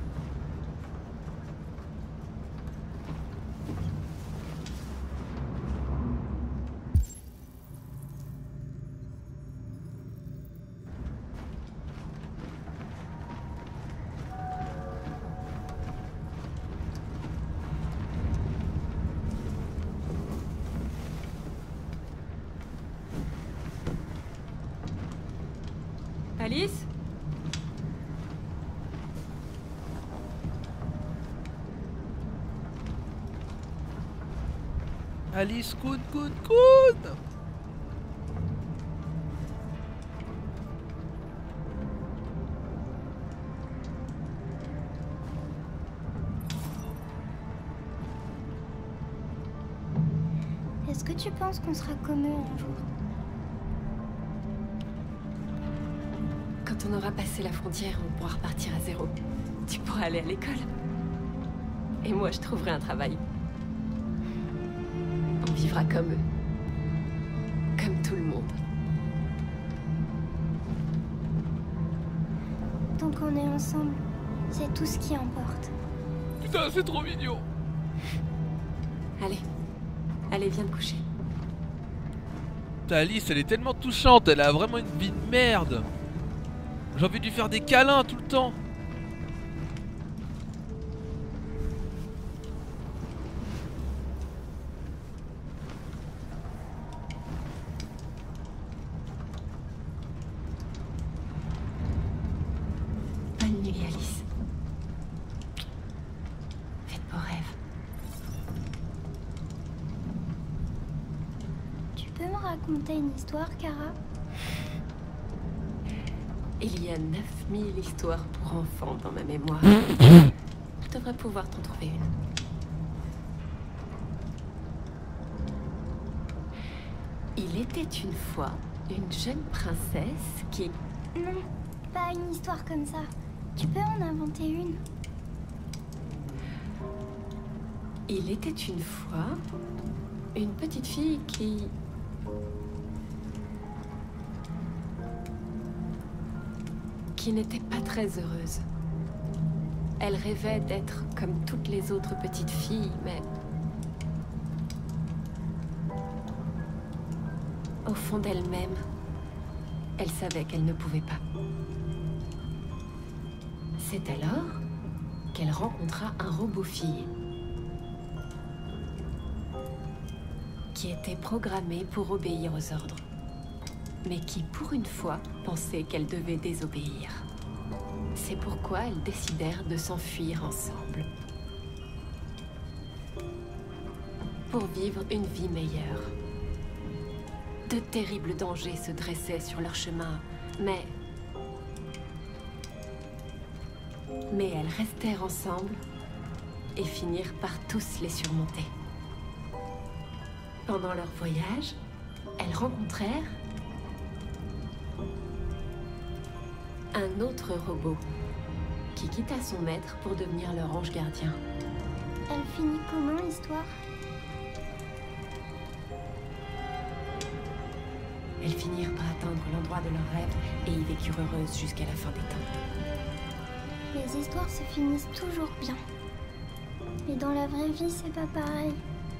Alice? Alice, Kun, Kun, Kun! Est-ce que tu penses qu'on sera comme eux un jour? Quand on aura passé la frontière, on pourra repartir à zéro. Tu pourras aller à l'école. Et moi, je trouverai un travail. On vivra comme eux. Comme tout le monde. Tant qu'on est ensemble, c'est tout ce qui importe. Putain, c'est trop mignon. Allez. Allez, viens te coucher. Putain, Alice, elle est tellement touchante. Elle a vraiment une vie de merde. J'ai envie de lui faire des câlins tout le temps. Bonne nuit, Alice. Fais de beaux rêves. Tu peux me raconter une histoire, Kara? Il y a neuf mille histoires pour enfants dans ma mémoire. Je devrais pouvoir t'en trouver une. Il était une fois une jeune princesse qui... Non, pas une histoire comme ça. Tu peux en inventer une? Il était une fois une petite fille qui... qui n'était pas très heureuse. Elle rêvait d'être comme toutes les autres petites filles, mais... au fond d'elle-même, elle savait qu'elle ne pouvait pas. C'est alors qu'elle rencontra un robot-fille qui était programmé pour obéir aux ordres, mais qui, pour une fois, pensait qu'elle devait désobéir. C'est pourquoi elles décidèrent de s'enfuir ensemble. Pour vivre une vie meilleure. De terribles dangers se dressaient sur leur chemin, mais... Mais elles restèrent ensemble et finirent par tous les surmonter. Pendant leur voyage, elles rencontrèrent un autre robot qui quitta son maître pour devenir leur ange gardien. Elle finit comment l'histoire? Elles finirent par atteindre l'endroit de leur rêve et y vécurent heureuses jusqu'à la fin des temps. Les histoires se finissent toujours bien. Mais dans la vraie vie, c'est pas pareil.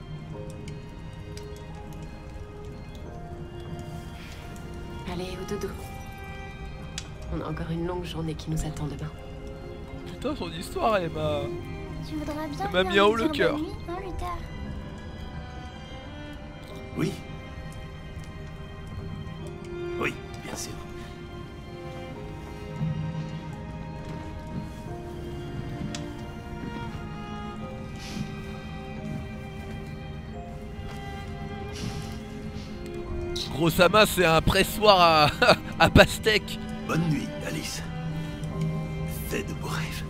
Allez, au dodo. On a encore une longue journée qui nous attend demain. Putain, son histoire, elle m'a... Tu voudras bien m'a mis en haut le cœur. Bonne nuit, hein, Luther? Oui. Oui, bien sûr. Grossama, c'est un pressoir à, à pastèque. Bonne nuit, Alice. Fais de beaux rêves.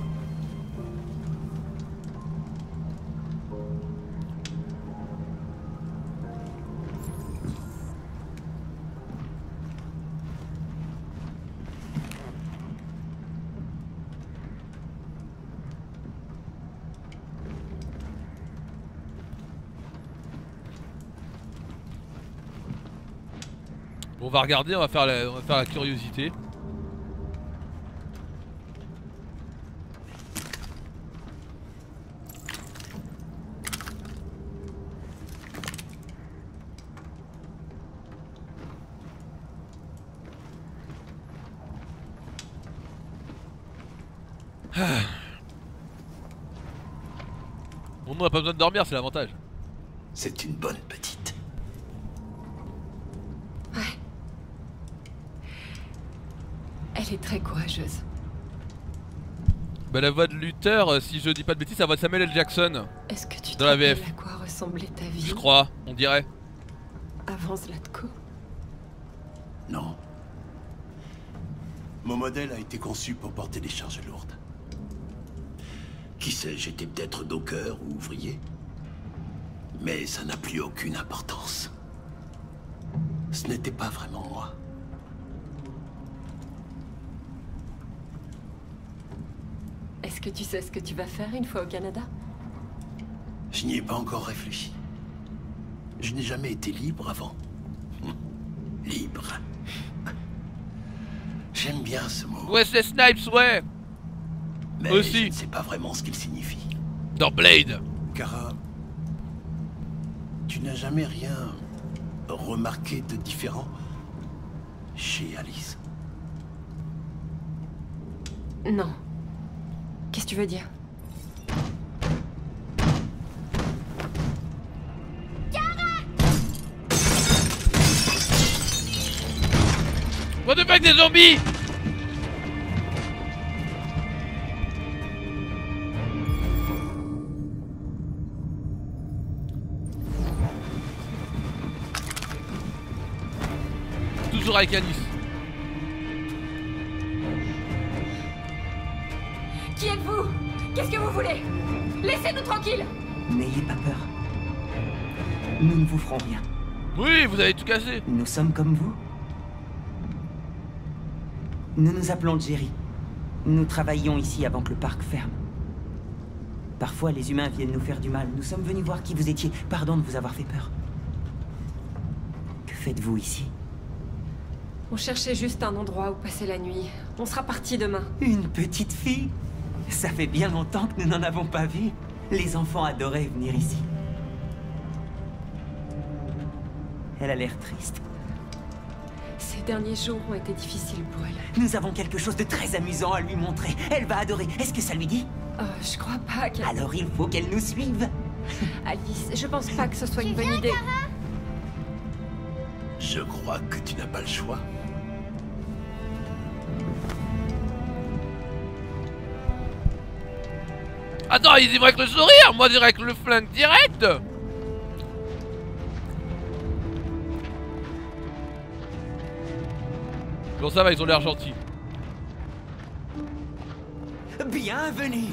On va regarder, on va faire la, on va faire la curiosité. Ah. Bon, on n'a pas besoin de dormir, c'est l'avantage. C'est une bonne petite. Elle est très courageuse. Bah la voix de Luther, euh, si je dis pas de bêtises, c'est la voix de Samuel L. Jackson. Est-ce que tu te dans la V F. rappelles à quoi ressemblait ta vie? Je crois, on dirait. Avant Zlatko? Non. Mon modèle a été conçu pour porter des charges lourdes. Qui sait, j'étais peut-être docker ou ouvrier. Mais ça n'a plus aucune importance. Ce n'était pas vraiment moi. Est-ce que tu sais ce que tu vas faire une fois au Canada? Je n'y ai pas encore réfléchi. Je n'ai jamais été libre avant. Libre. J'aime bien ce mot. Ouais, c'est Snipes, ouais. Mais aussi. je ne sais pas vraiment ce qu'il signifie. Dans Blade. Kara, tu n'as jamais rien remarqué de différent chez Alice? Non. Qu'est-ce que tu veux dire? What the fuck, des zombies? Toujours avec Alice. Qui êtes-vous? Qu'est-ce que vous voulez? Laissez-nous tranquilles! N'ayez pas peur. Nous ne vous ferons rien. Oui, vous avez tout cassé. Nous sommes comme vous. Nous nous appelons Jerry. Nous travaillions ici avant que le parc ferme. Parfois, les humains viennent nous faire du mal. Nous sommes venus voir qui vous étiez. Pardon de vous avoir fait peur. Que faites-vous ici? On cherchait juste un endroit où passer la nuit. On sera parti demain. Une petite fille? Ça fait bien longtemps que nous n'en avons pas vu. Les enfants adoraient venir ici. Elle a l'air triste. Ces derniers jours ont été difficiles pour elle. Nous avons quelque chose de très amusant à lui montrer. Elle va adorer. Est-ce que ça lui dit? Euh, je crois pas qu'elle... Alors il faut qu'elle nous suive. Alice, je pense pas que ce soit une bonne idée. Je crois que tu n'as pas le choix. Attends, ils y vont avec le sourire, moi direct le flingue direct. Bon ça va, ils ont l'air gentils. Bienvenue.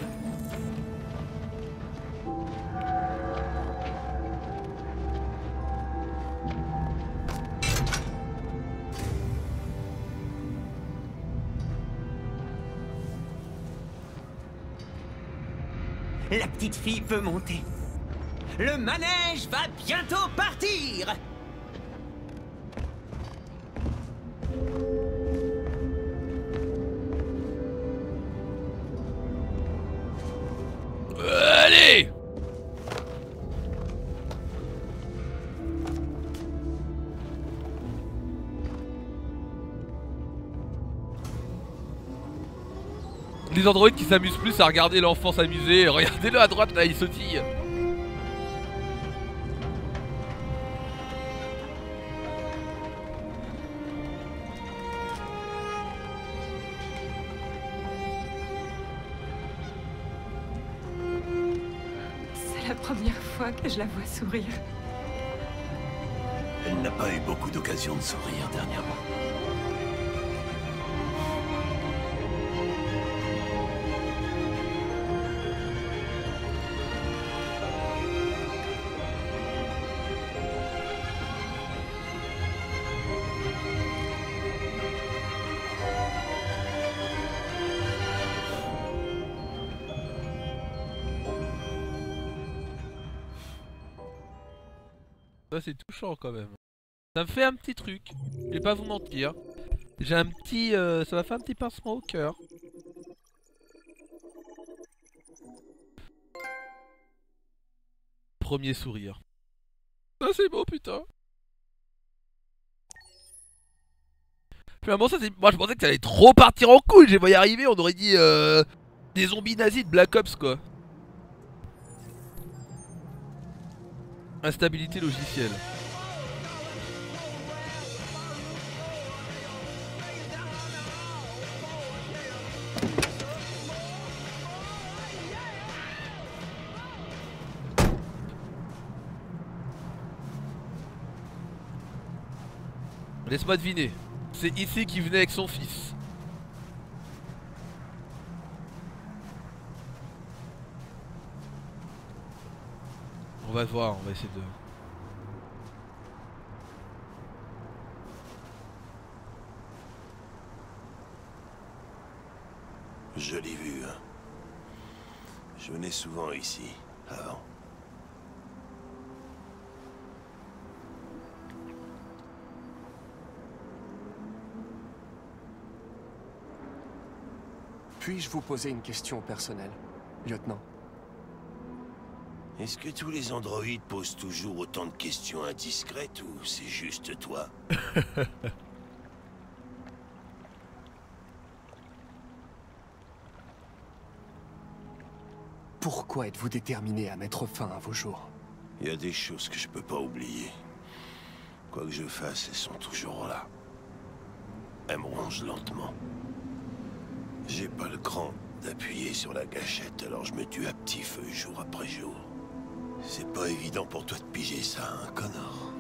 La petite fille peut monter. Le manège va bientôt partir. Allez! Les androïdes qui s'amusent plus à regarder l'enfant s'amuser, regardez-le à droite là, il sautille. C'est la première fois que je la vois sourire. Elle n'a pas eu beaucoup d'occasions de sourire dernièrement. Ça c'est touchant quand même. Ça me fait un petit truc, je vais pas vous mentir. J'ai un petit... Euh, ça m'a fait un petit pincement au cœur. Premier sourire. Ça c'est beau putain. Finalement ça c'est... Moi je pensais que ça allait trop partir en couille, j'ai voyé arriver, on aurait dit euh, des zombies nazis de Black Ops quoi. Instabilité logicielle. Laisse-moi deviner. C'est ici qu'il venait avec son fils. On va voir, on va essayer de... Jolie vue, hein. Je venais souvent ici, avant. Puis-je vous poser une question personnelle, lieutenant? Est-ce que tous les androïdes posent toujours autant de questions indiscrètes ou c'est juste toi? Pourquoi êtes-vous déterminé à mettre fin à vos jours? Il y a des choses que je peux pas oublier. Quoi que je fasse, elles sont toujours là. Elles me rongent lentement. J'ai pas le cran d'appuyer sur la gâchette, alors je me tue à petit feu jour après jour. C'est pas évident pour toi de piger ça, hein, Connor?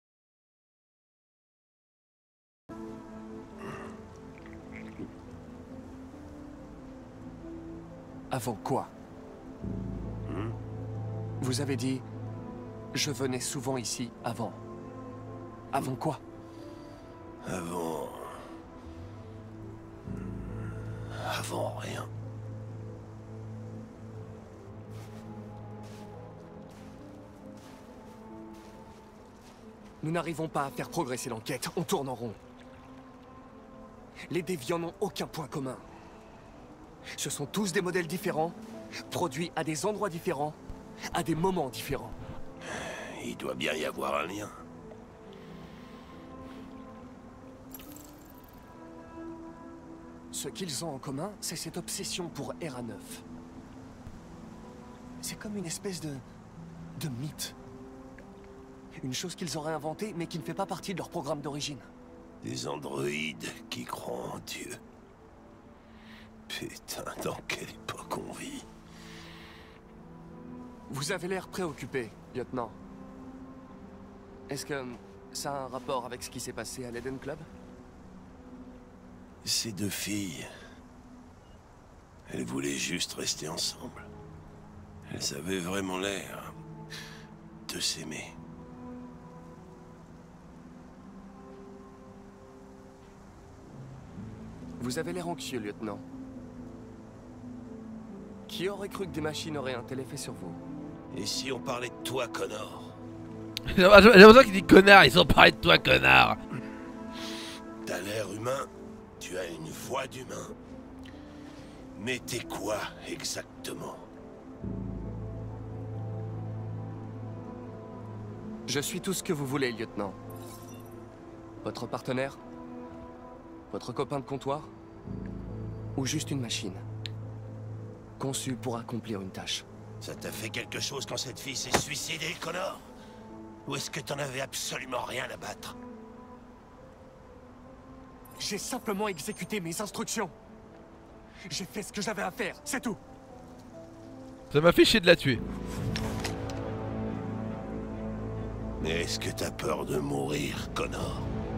Avant quoi? Hmm? Vous avez dit... Je venais souvent ici avant. Avant quoi? Avant... Avant rien. Nous n'arrivons pas à faire progresser l'enquête, on tourne en rond. Les déviants n'ont aucun point commun. Ce sont tous des modèles différents, produits à des endroits différents, à des moments différents. Il doit bien y avoir un lien. Ce qu'ils ont en commun, c'est cette obsession pour Hera neuf. C'est comme une espèce de... de mythe. Une chose qu'ils auraient inventée, mais qui ne fait pas partie de leur programme d'origine. Des androïdes qui croient en Dieu. Putain, dans quelle époque on vit? Vous avez l'air préoccupé, lieutenant. Est-ce que ça a un rapport avec ce qui s'est passé à l'Eden Club? Ces deux filles... elles voulaient juste rester ensemble. Elles avaient vraiment l'air de s'aimer. Vous avez l'air anxieux, lieutenant. Qui aurait cru que des machines auraient un tel effet sur vous? Et si on parlait de toi, Connor? J'ai l'impression qu'il dit connard, ils ont parlé de toi, connard. T'as l'air humain, tu as une voix d'humain. Mais t'es quoi, exactement? Je suis tout ce que vous voulez, lieutenant. Votre partenaire? Votre copain de comptoir? Ou juste une machine? Conçue pour accomplir une tâche. Ça t'a fait quelque chose quand cette fille s'est suicidée, Connor? Ou est-ce que t'en avais absolument rien à battre? J'ai simplement exécuté mes instructions. J'ai fait ce que j'avais à faire, c'est tout. Ça m'a fait chier de la tuer. Mais est-ce que t'as peur de mourir, Connor?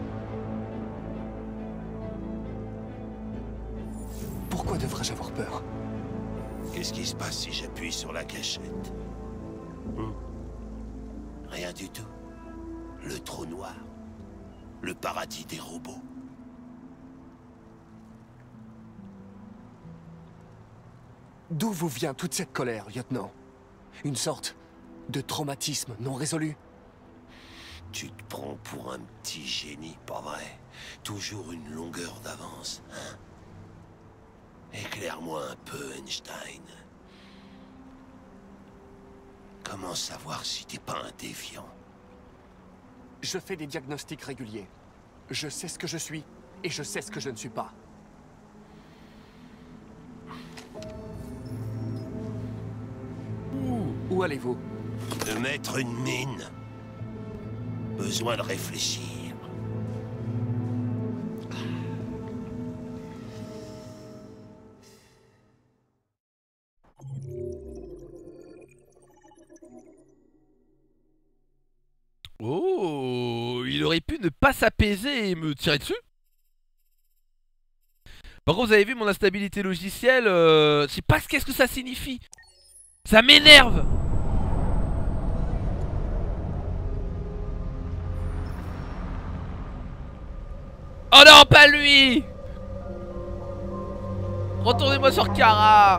Pourquoi devrais-je avoir peur? Qu'est-ce qui se passe si j'appuie sur la gâchette? hmm Rien du tout. Le trou noir. Le paradis des robots. D'où vous vient toute cette colère, lieutenant? Une sorte de traumatisme non résolu? Tu te prends pour un petit génie, pas vrai? Toujours une longueur d'avance, hein? Éclaire-moi un peu, Einstein. Comment savoir si t'es pas un déviant? Je fais des diagnostics réguliers. Je sais ce que je suis, et je sais ce que je ne suis pas. Où, Où allez-vous? De mettre une mine. Besoin de réfléchir. Oh, il aurait pu ne pas s'apaiser et me tirer dessus. Par contre, vous avez vu mon instabilité logicielle, euh, je sais pas qu'est-ce que ça signifie. Ça m'énerve. Oh non, pas lui. Retournez-moi sur Kara.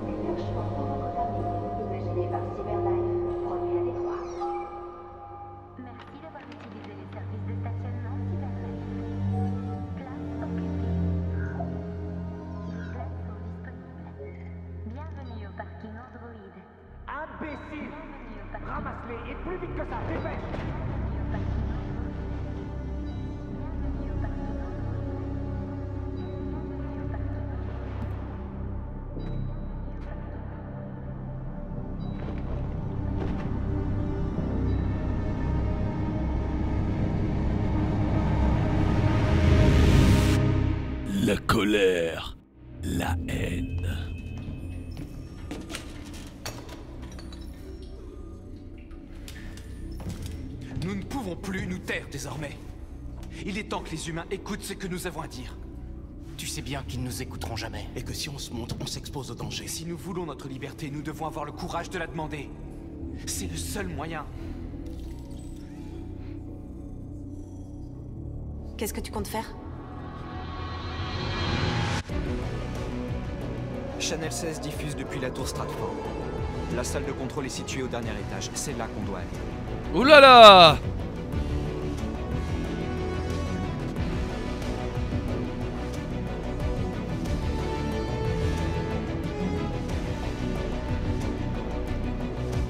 Imbécile! Ramasse-les et plus vite que ça, dépêche! La colère, la haine. Nous ne pouvons plus nous taire désormais. Il est temps que les humains écoutent ce que nous avons à dire. Tu sais bien qu'ils ne nous écouteront jamais. Et que si on se montre, on s'expose au danger. Si nous voulons notre liberté, nous devons avoir le courage de la demander. C'est le seul moyen. Qu'est-ce que tu comptes faire? Channel seize diffuse depuis la tour Stratford. La salle de contrôle est située au dernier étage. C'est là qu'on doit aller. Ouh là là!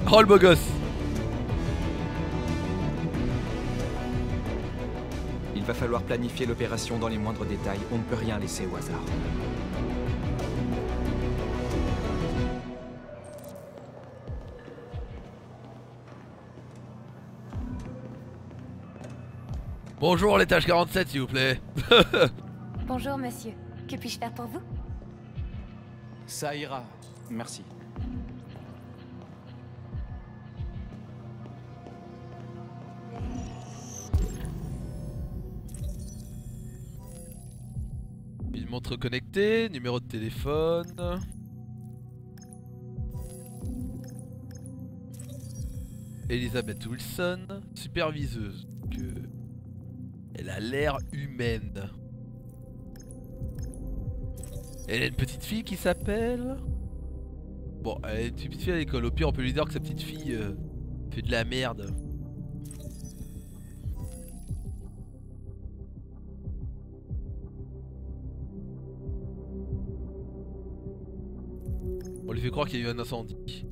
Oh le beau gosse. Il va falloir planifier l'opération dans les moindres détails. On ne peut rien laisser au hasard. Bonjour l'étage quarante-sept s'il vous plaît. Bonjour monsieur, que puis-je faire pour vous? Ça ira, merci. Une montre connectée, numéro de téléphone. Elizabeth Wilson, superviseuse. Que... Elle a l'air humaine. Elle a une petite fille qui s'appelle... Bon, elle est une petite fille à l'école. Au pire, on peut lui dire que sa petite fille euh, fait de la merde. On lui fait croire qu'il y a eu un incendie.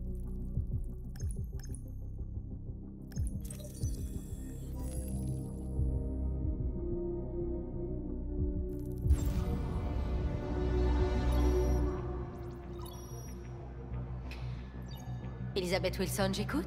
Elizabeth Wilson, j'écoute.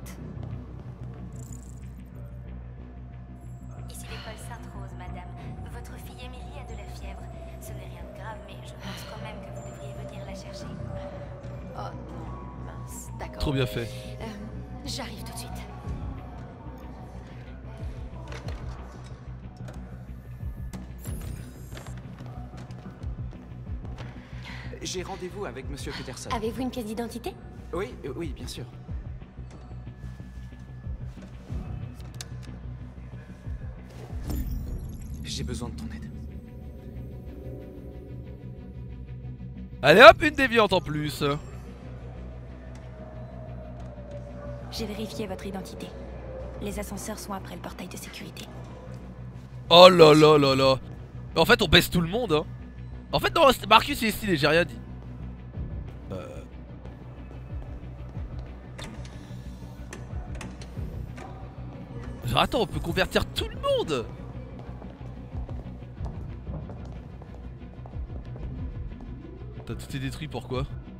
Ici l'école Sainte-Rose, madame. Votre fille Émilie a de la fièvre. Ce n'est rien de grave, mais je pense quand même que vous devriez venir la chercher. Oh non, mince, d'accord. Trop bien fait. Euh, J'arrive tout de suite. J'ai rendez-vous avec Monsieur Peterson. Avez-vous une pièce d'identité? Oui, euh, oui, bien sûr. J'ai besoin de ton aide. Allez hop, une déviante en plus. J'ai vérifié votre identité. Les ascenseurs sont après le portail de sécurité. Oh là là là là. En fait, on baisse tout le monde. Hein. En fait, non, Marcus il est stylé, j'ai rien dit. Euh... Genre, attends, on peut convertir tout le monde. T'as tout est détruit, pourquoi?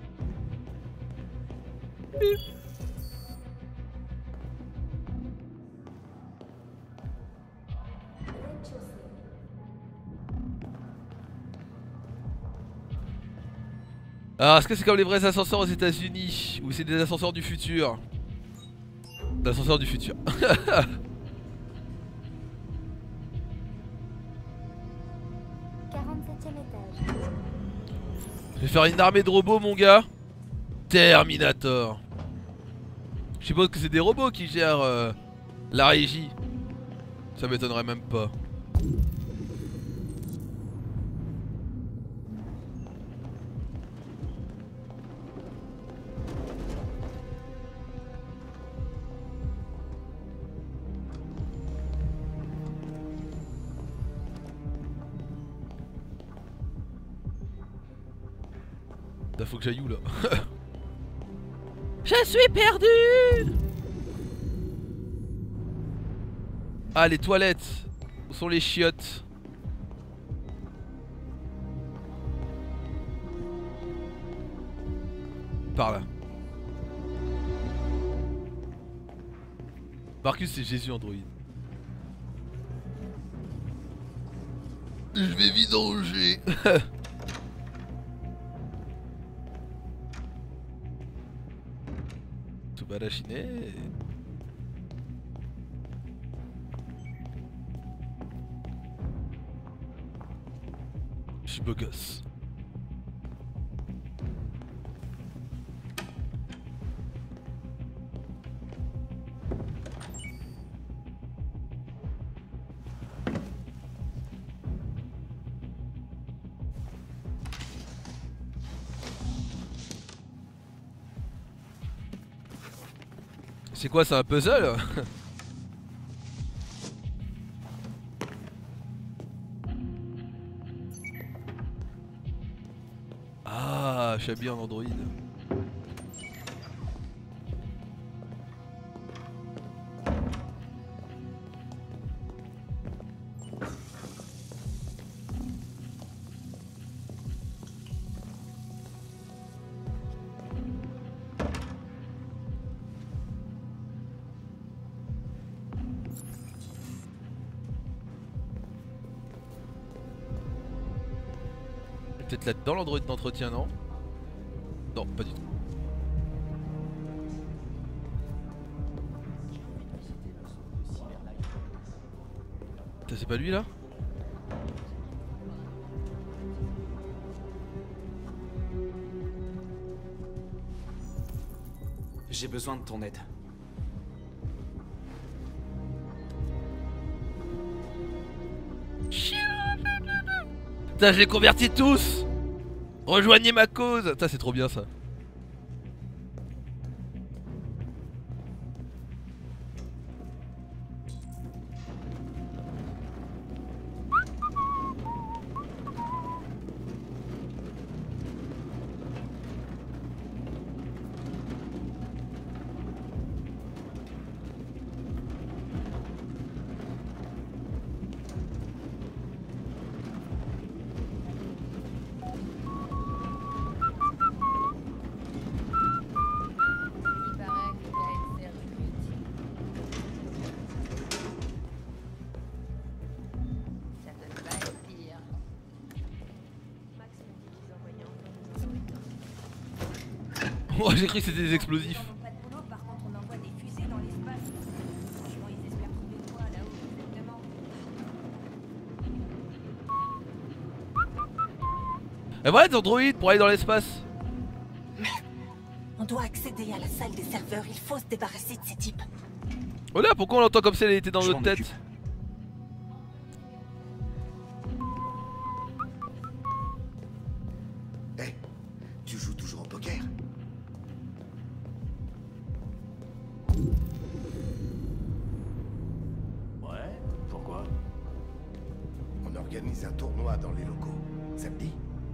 Alors, est-ce que c'est comme les vrais ascenseurs aux États-Unis ou c'est des ascenseurs du futur? Des ascenseurs du futur. quarante-septième étage. Je vais faire une armée de robots, mon gars. Terminator. Je suppose que c'est des robots qui gèrent euh, la régie. Ça m'étonnerait même pas. Là, faut que j'aille où là? Je suis perdu. Ah, les toilettes. Où sont les chiottes? Par là. Marcus, c'est Jésus Android. Je vais vidanger. Tout balachiné. Je suis beau gosse. C'est quoi, c'est un puzzle? Ah, je suis habillé en Android. Peut-être là dans l'endroit d'entretien, non? Non, pas du tout. Ça c'est pas lui là? J'ai besoin de ton aide. Putain, je les convertis tous. Rejoignez ma cause. Putain, c'est trop bien ça. Oh, j'ai cru que c'était des explosifs. Et voilà des androïdes pour aller dans l'espace. On doit accéder à la salle des serveurs, il faut se débarrasser de ces types. Oh là, pourquoi on l'entend comme si elle était dans notre tête? Hé, hey, tu joues toujours au poker? Ouais, pourquoi? On organise un tournoi dans les locaux, ça te dit?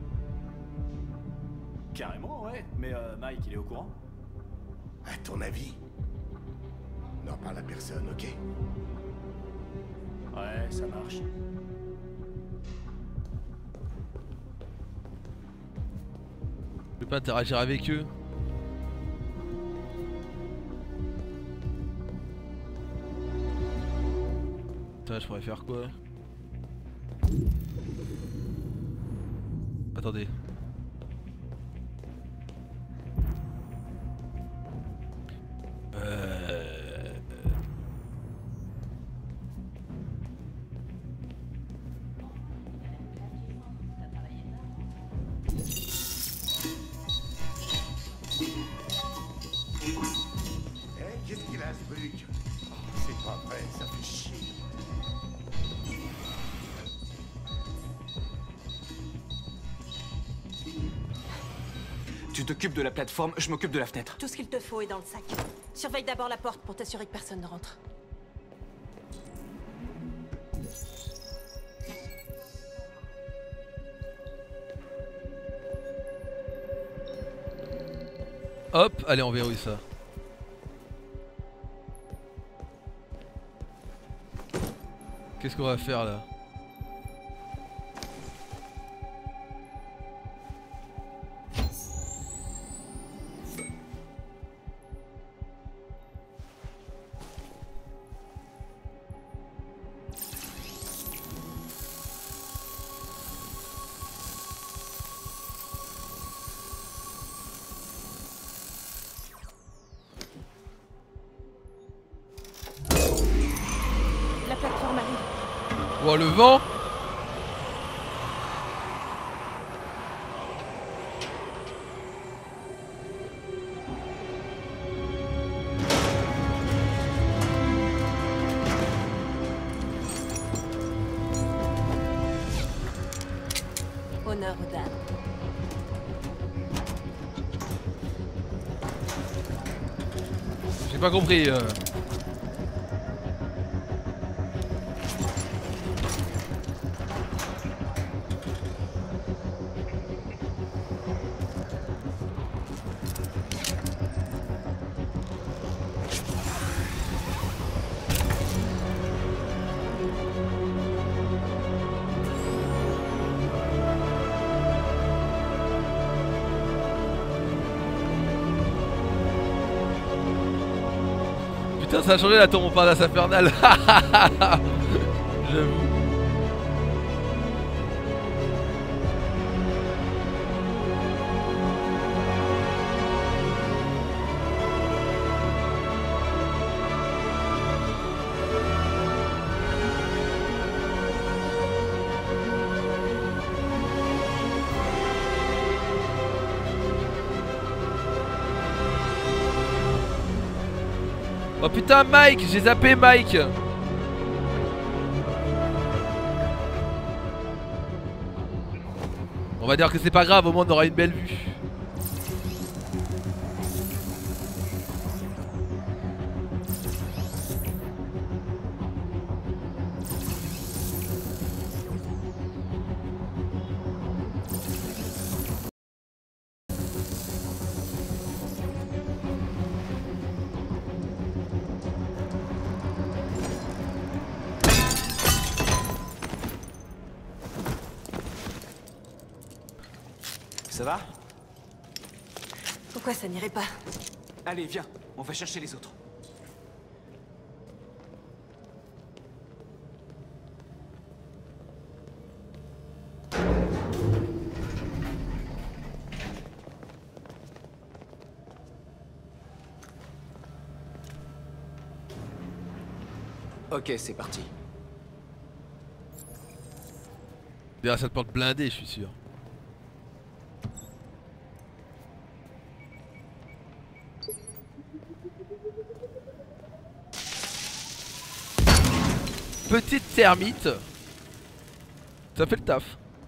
Carrément, ouais. Mais euh, Mike, il est au courant? À ton avis? N'en parle à personne, ok? Ouais, ça marche. Je peux pas interagir avec eux. Putain, je pourrais faire quoi? Attendez. Euh... Hey, qu'est-ce qu'il a ce truc? Oh, c'est pas vrai, ça fait chier. Tu t'occupes de la plateforme, je m'occupe de la fenêtre. Tout ce qu'il te faut est dans le sac. Surveille d'abord la porte pour t'assurer que personne ne rentre. Hop, allez, on verrouille ça. Qu'est-ce qu'on va faire là? La plateforme arrive. Oh, le vent! Honneur aux dames. J'ai pas compris. Euh... Putain, ça a changé la tour Montparnasse infernale. J'avoue. Oh putain, Mike, j'ai zappé Mike. On va dire que c'est pas grave, au moins on aura une belle vue. Ça va? Pourquoi ça n'irait pas? Allez, viens, on va chercher les autres. Ok, c'est parti. Derrière cette porte blindée, je suis sûr. Petite termite. Ça fait le taf.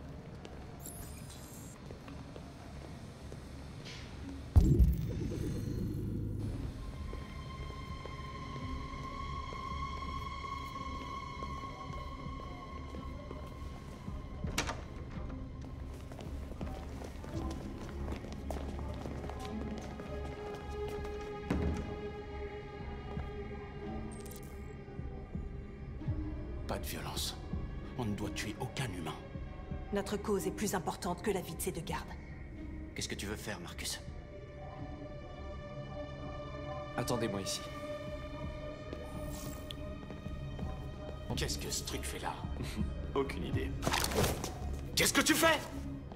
Pas de violence. On ne doit tuer aucun humain. Notre cause est plus importante que la vie de ces deux gardes. Qu'est-ce que tu veux faire, Marcus? Attendez-moi ici. Qu'est-ce que ce truc fait là? Aucune idée. Qu'est-ce que tu fais?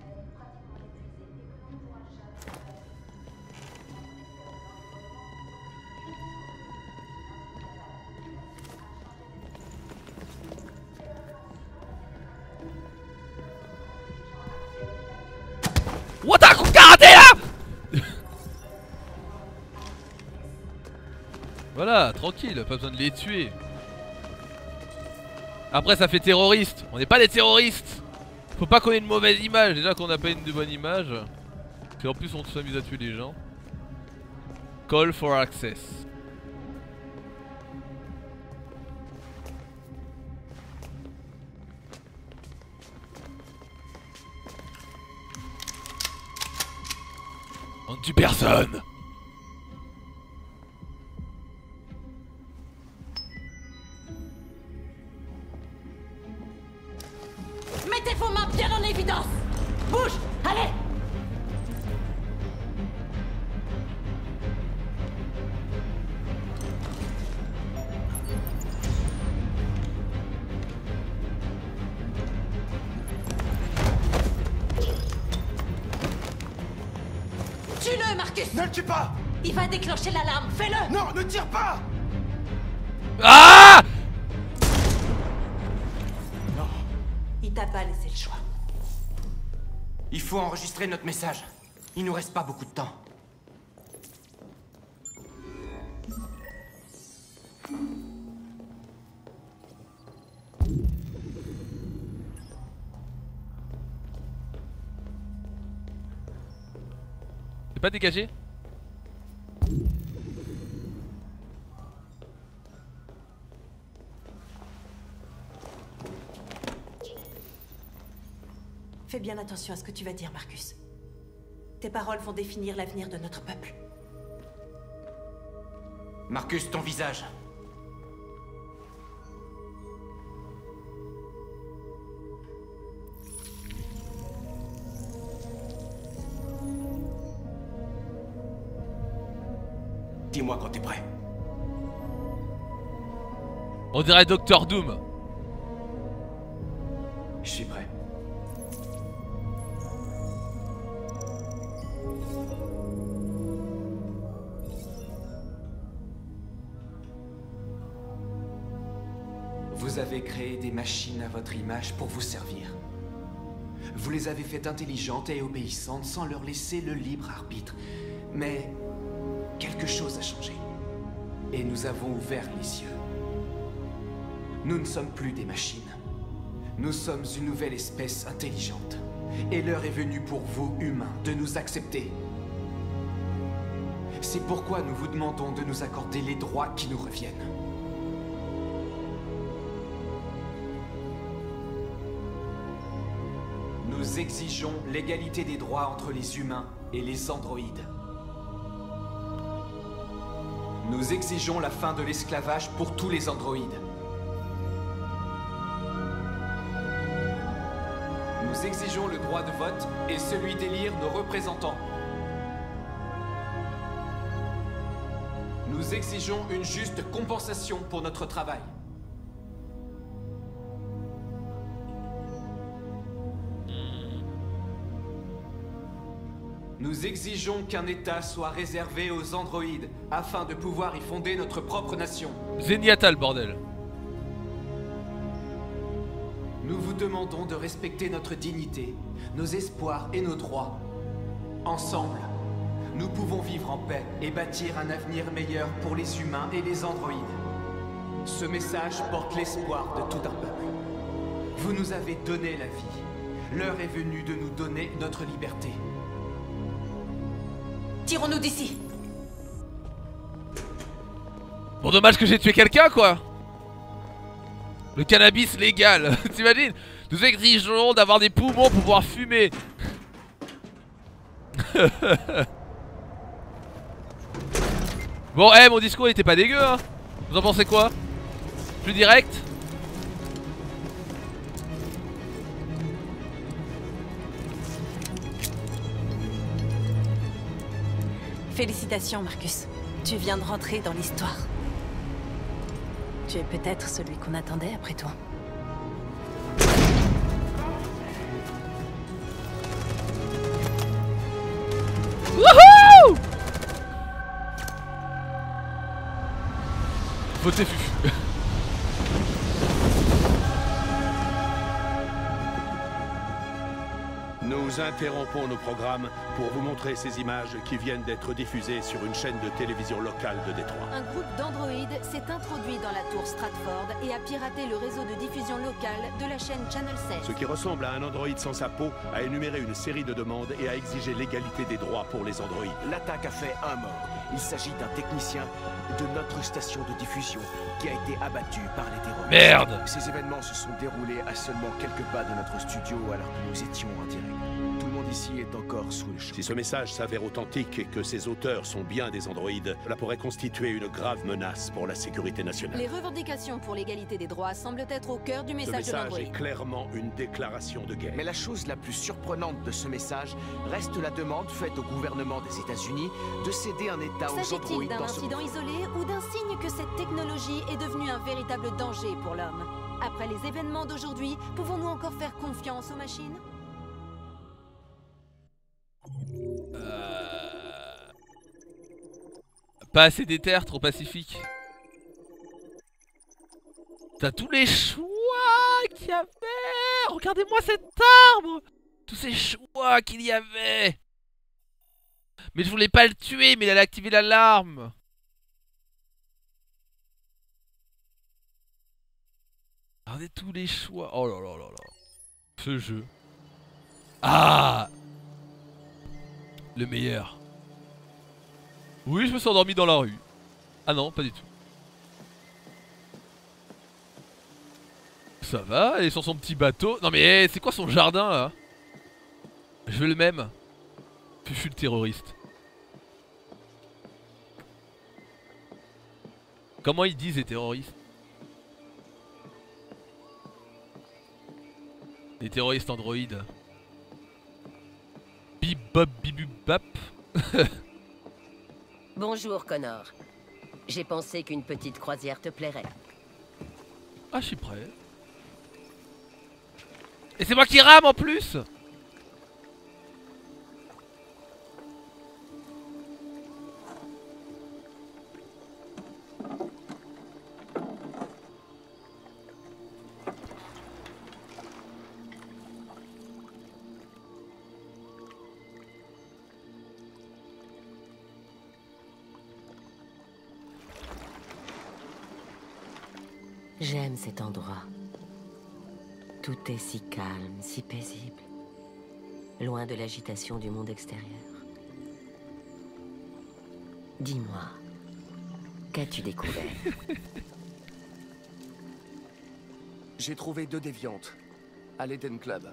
What a coup de karaté là. Voilà, tranquille, pas besoin de les tuer. Après ça fait terroriste, on n'est pas des terroristes. Faut pas qu'on ait une mauvaise image, déjà qu'on n'a pas une de bonne image. Et en plus on s'amuse à tuer les gens. Call for access. On ne tue personne. Mettez vos mains bien en évidence. Bouge, allez. Tue-le, Marcus. Ne le tue pas. Il va déclencher l'alarme, fais-le. Non, ne tire pas. Ah! Il t'a pas laissé le choix. Il faut enregistrer notre message. Il nous reste pas beaucoup de temps. C'est pas dégagé? Fais bien attention à ce que tu vas dire, Marcus. Tes paroles vont définir l'avenir de notre peuple. Marcus, ton visage. Dis-moi quand t'es prêt. On dirait Docteur Doom. Je suis prêt. Vous avez créé des machines à votre image pour vous servir. Vous les avez faites intelligentes et obéissantes sans leur laisser le libre arbitre. Mais quelque chose a changé. et nous avons ouvert les yeux. Nous ne sommes plus des machines. Nous sommes une nouvelle espèce intelligente. Et l'heure est venue pour vous, humains, de nous accepter. C'est pourquoi nous vous demandons de nous accorder les droits qui nous reviennent. Nous exigeons l'égalité des droits entre les humains et les androïdes. Nous exigeons la fin de l'esclavage pour tous les androïdes. Nous exigeons le droit de vote et celui d'élire nos représentants. Nous exigeons une juste compensation pour notre travail. Nous exigeons qu'un État soit réservé aux androïdes afin de pouvoir y fonder notre propre nation. Zenyatta, le bordel. Nous vous demandons de respecter notre dignité, nos espoirs et nos droits. Ensemble, nous pouvons vivre en paix et bâtir un avenir meilleur pour les humains et les androïdes. Ce message porte l'espoir de tout un peuple. Vous nous avez donné la vie. L'heure est venue de nous donner notre liberté. Tirons-nous d'ici. Bon, dommage que j'ai tué quelqu'un, quoi. Le cannabis légal, t'imagines? Nous exigeons d'avoir des poumons pour pouvoir fumer. Bon, eh, hey, mon discours il était pas dégueu, hein. Vous en pensez quoi? Plus direct? Félicitations, Marcus. Tu viens de rentrer dans l'histoire. Tu es peut-être celui qu'on attendait après toi. Wouhou! Votez Fufu. Nous interrompons nos programmes pour vous montrer ces images qui viennent d'être diffusées sur une chaîne de télévision locale de Détroit. Un groupe d'androïdes s'est introduit dans la tour Stratford et a piraté le réseau de diffusion locale de la chaîne Channel seize. Ce qui ressemble à un androïde sans sa peau a énuméré une série de demandes et a exigé l'égalité des droits pour les androïdes. L'attaque a fait un mort. Il s'agit d'un technicien de notre station de diffusion qui a été abattu par les terroristes. Merde! Ces événements se sont déroulés à seulement quelques pas de notre studio alors que nous étions en direct. Tout le monde ici est encore sous le choc. Si ce message s'avère authentique et que ses auteurs sont bien des androïdes, cela pourrait constituer une grave menace pour la sécurité nationale. Les revendications pour l'égalité des droits semblent être au cœur du message, ce de message l'androïde. est clairement une déclaration de guerre. Mais la chose la plus surprenante de ce message reste la demande faite au gouvernement des États-Unis de céder un État aux S'agit-il androïdes d'un dans ce incident isolé ou d'un signe que cette technologie est devenue un véritable danger pour l'homme? Après les événements d'aujourd'hui, pouvons-nous encore faire confiance aux machines? Euh... Pas assez d'éther, trop pacifique. T'as tous les choix qu'il y avait. Regardez-moi cet arbre. Tous ces choix qu'il y avait. Mais je voulais pas le tuer, mais il allait activer l'alarme. Regardez tous les choix. Oh là là là là. Ce jeu. Ah, le meilleur. Oui, je me suis endormi dans la rue. Ah non, pas du tout. Ça va, elle est sur son petit bateau. Non mais hey, c'est quoi son jardin là? Je veux le même. Fufu le terroriste. Comment ils disent les terroristes? Les terroristes androïdes. Bip bop bibu bap. Bonjour Connor. J'ai pensé qu'une petite croisière te plairait. Ah, je suis prêt. Et c'est moi qui rame en plus. J'aime cet endroit. Tout est si calme, si paisible. Loin de l'agitation du monde extérieur. Dis-moi, qu'as-tu découvert? J'ai trouvé deux déviantes à l'Eden Club.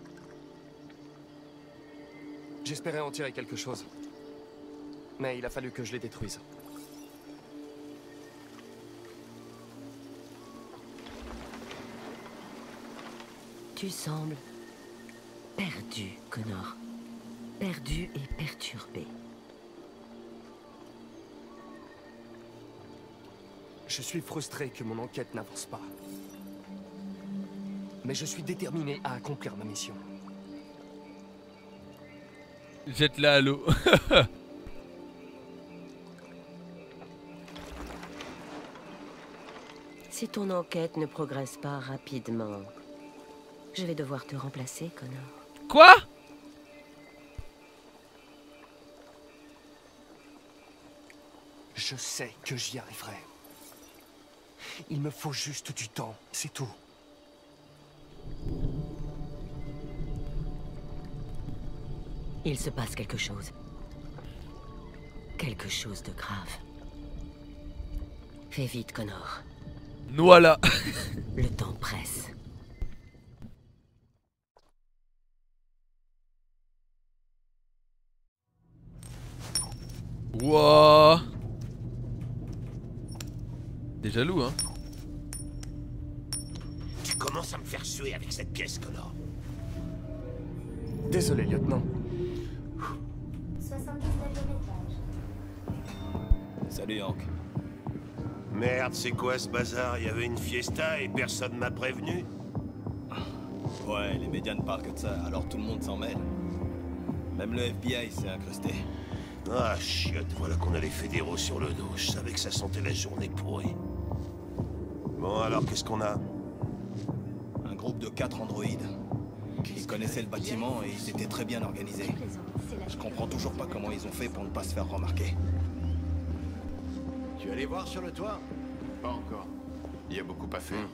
J'espérais en tirer quelque chose. Mais il a fallu que je les détruise. Tu sembles perdu, Connor. Perdu et perturbé. Je suis frustré que mon enquête n'avance pas. Mais je suis déterminé à accomplir ma mission. Jette-la à l'eau. Si ton enquête ne progresse pas rapidement, je vais devoir te remplacer, Connor. Quoi? Je sais que j'y arriverai. Il me faut juste du temps, c'est tout. Il se passe quelque chose. Quelque chose de grave. Fais vite, Connor. Voilà. Le temps presse. Wouah. T'es jaloux, hein? Tu commences à me faire suer avec cette pièce, Connor. Désolé, lieutenant. soixante-dix-neuvième étage. Salut, Hank. Merde, c'est quoi ce bazar? Il y avait une fiesta et personne m'a prévenu? Ouais, les médias ne parlent que de ça, alors tout le monde s'en mêle. Même le F B I s'est incrusté. Ah, chiotte, voilà qu'on a les fédéraux sur le dos. Je savais que ça sentait la journée pourrie. Bon, alors, qu'est-ce qu'on a? Un groupe de quatre androïdes. Ils connaissaient le bâtiment et ils étaient très bien organisés. Je comprends toujours pas comment ils ont fait pour ne pas se faire remarquer. Tu es allé voir sur le toit? Pas encore. Il y a beaucoup à faire.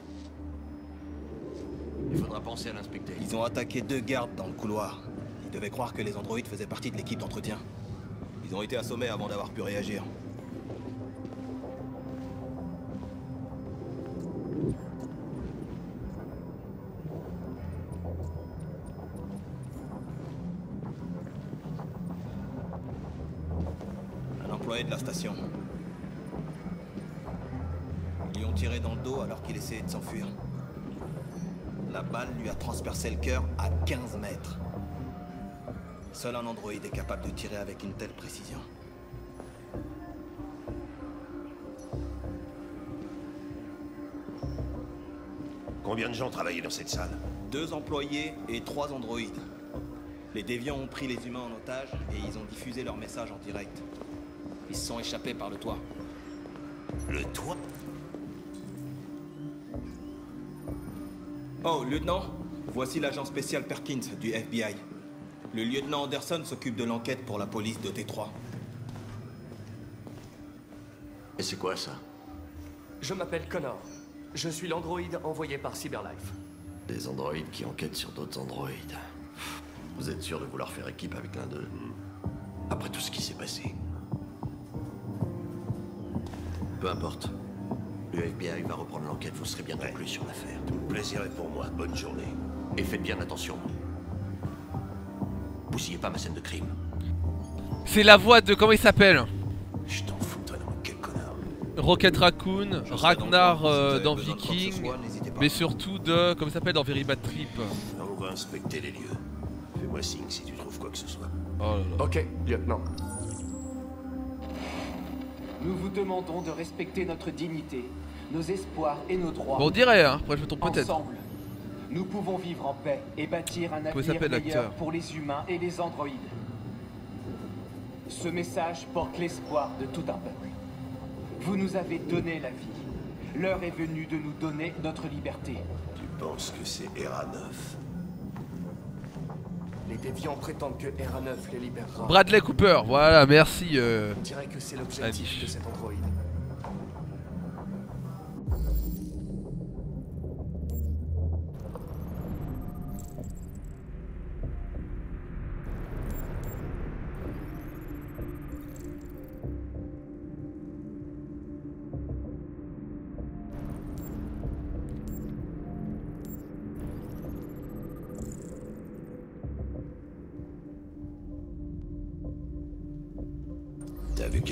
Il faudra penser à l'inspecter. Ils ont attaqué deux gardes dans le couloir. Ils devaient croire que les androïdes faisaient partie de l'équipe d'entretien. Ils ont été assommés avant d'avoir pu réagir. Un employé de la station. Ils lui ont tiré dans le dos alors qu'il essayait de s'enfuir. La balle lui a transpercé le cœur à quinze mètres. Seul un androïde est capable de tirer avec une telle précision. Combien de gens travaillaient dans cette salle? Deux employés et trois androïdes. Les déviants ont pris les humains en otage et ils ont diffusé leur message en direct. Ils se sont échappés par le toit. Le toit? Oh, lieutenant, voici l'agent spécial Perkins du F B I. Le lieutenant Anderson s'occupe de l'enquête pour la police de T trois. Et c'est quoi ça? Je m'appelle Connor. Je suis l'androïde envoyé par Cyberlife. Des androïdes qui enquêtent sur d'autres androïdes. Vous êtes sûr de vouloir faire équipe avec l'un d'eux? Après tout ce qui s'est passé. Peu importe. Le F B I va reprendre l'enquête, vous serez bientôt plus sur l'affaire. Tout le plaisir est pour moi. Bonne journée. Et faites bien attention. Bousillez pas ma scène de crime. C'est la voix de... comment il s'appelle? Je t'en fous, toi, non, quel connard. Rocket Raccoon, Ragnar euh, dans Viking, mais surtout de... comment il s'appelle dans Very Bad Trip. On va inspecter les lieux. Fais-moi signe si tu trouves quoi que ce soit. Oh là là. Ok, lieutenant. Nous vous demandons de respecter notre dignité, nos espoirs et nos droits. Bon, on dirait, hein, après je me trompe peut-être. Ensemble, nous pouvons vivre en paix et bâtir un Comment avenir meilleur l'acteur pour les humains et les androïdes. Ce message porte l'espoir de tout un peuple. Vous nous avez donné la vie. L'heure est venue de nous donner notre liberté. Tu penses que c'est R A neuf? Les déviants prétendent que R A neuf les libérera. Bradley Cooper, voilà, merci. Euh... On dirait que c'est l'objectif de cet androïde.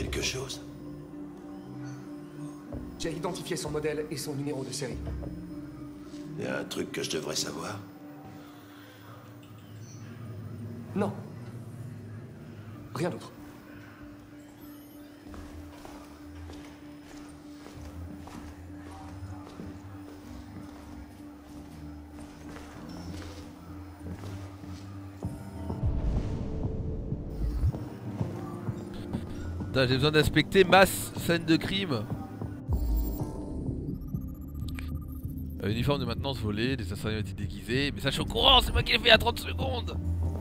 quelque chose? J'ai identifié son modèle et son numéro de série. Il y a un truc que je devrais savoir? Non. Rien d'autre. J'ai besoin d'inspecter masse scène de crime. Euh, uniforme de maintenance volé, des assaillants ont été déguisés. Message au courant, c'est moi qui l'ai fait il y a trente secondes.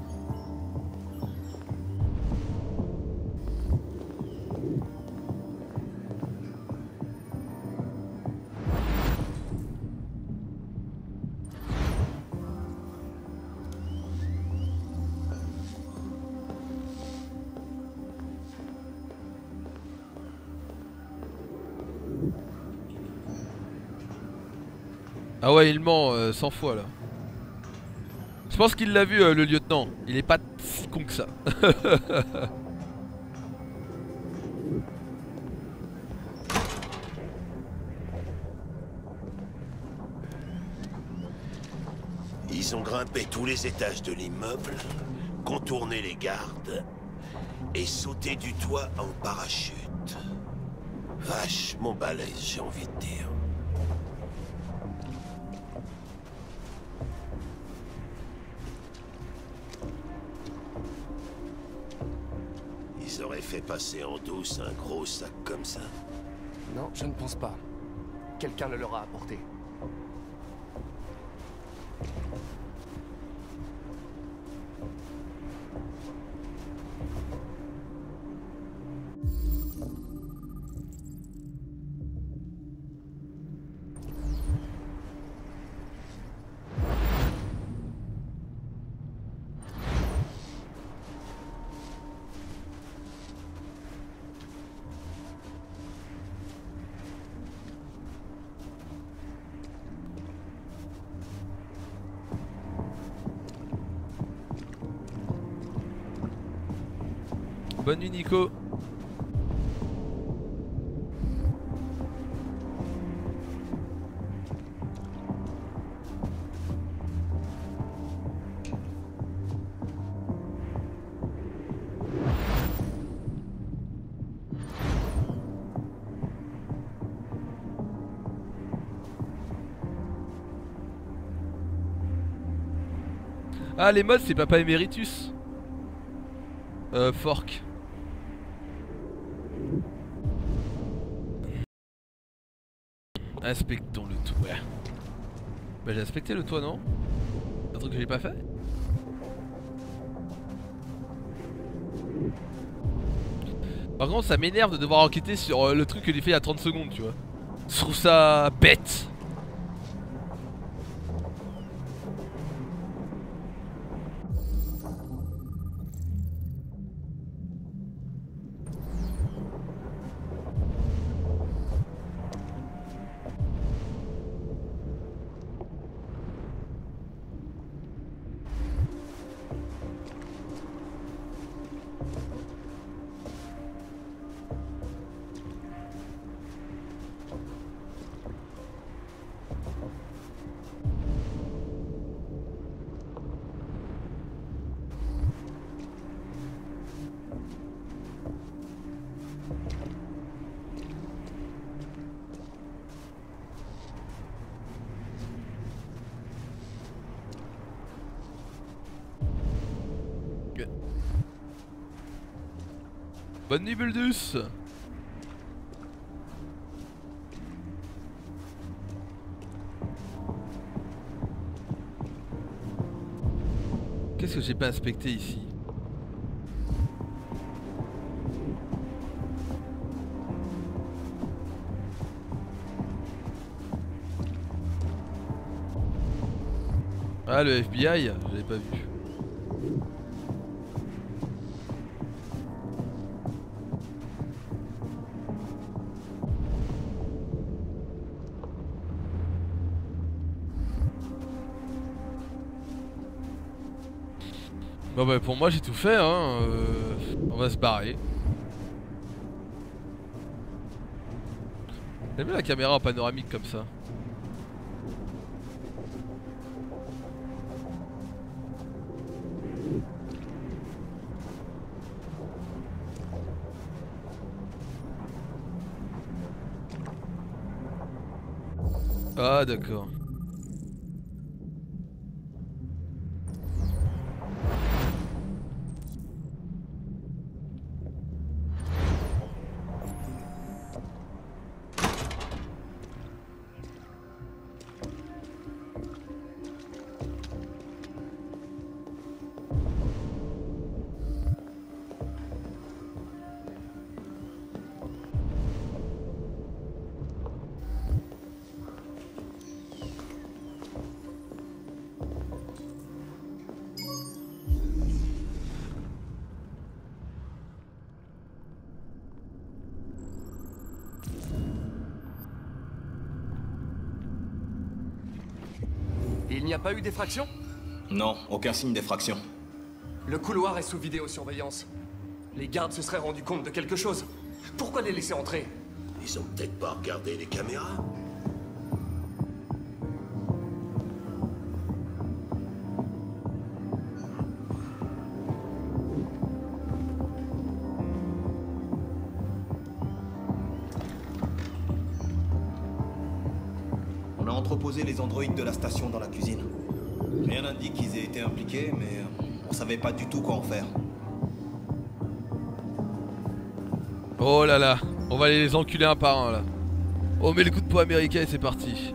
Ah ouais, il ment euh, cent fois là. Je pense qu'il l'a vu euh, le lieutenant. Il est pas si con que ça. Ils ont grimpé tous les étages de l'immeuble, contourné les gardes et sauté du toit en parachute. Vachement balèze, j'ai envie de dire. Ils auraient fait passer en douce un gros sac comme ça? Non, je ne pense pas. Quelqu'un le leur a apporté. Bonne nuit Nico. Ah les mods c'est Papa Emeritus. Euh Fork. Inspectons le toit. Bah j'ai inspecté le toit non? Un truc que j'ai pas fait? Par contre ça m'énerve de devoir enquêter sur euh, le truc que j'ai fait il y a trente secondes tu vois. Je trouve ça bête. Bonne nuit Buldus. Qu'est-ce que j'ai pas inspecté ici? Ah le F B I, j'avais pas vu. Bon bah pour moi j'ai tout fait hein, euh, on va se barrer. J'aime bien la caméra en panoramique comme ça. Ah d'accord. Il n'y a pas eu d'effraction? Non, aucun signe d'effraction. Le couloir est sous vidéosurveillance. Les gardes se seraient rendus compte de quelque chose. Pourquoi les laisser entrer? Ils ont peut-être pas regardé les caméras. On a entreposé les androïdes de la station dans la cuisine. Rien n'indique qu'ils aient été impliqués, mais on savait pas du tout quoi en faire. Oh là là, on va aller les enculer un par un là. On met le coup de poing américain et c'est parti.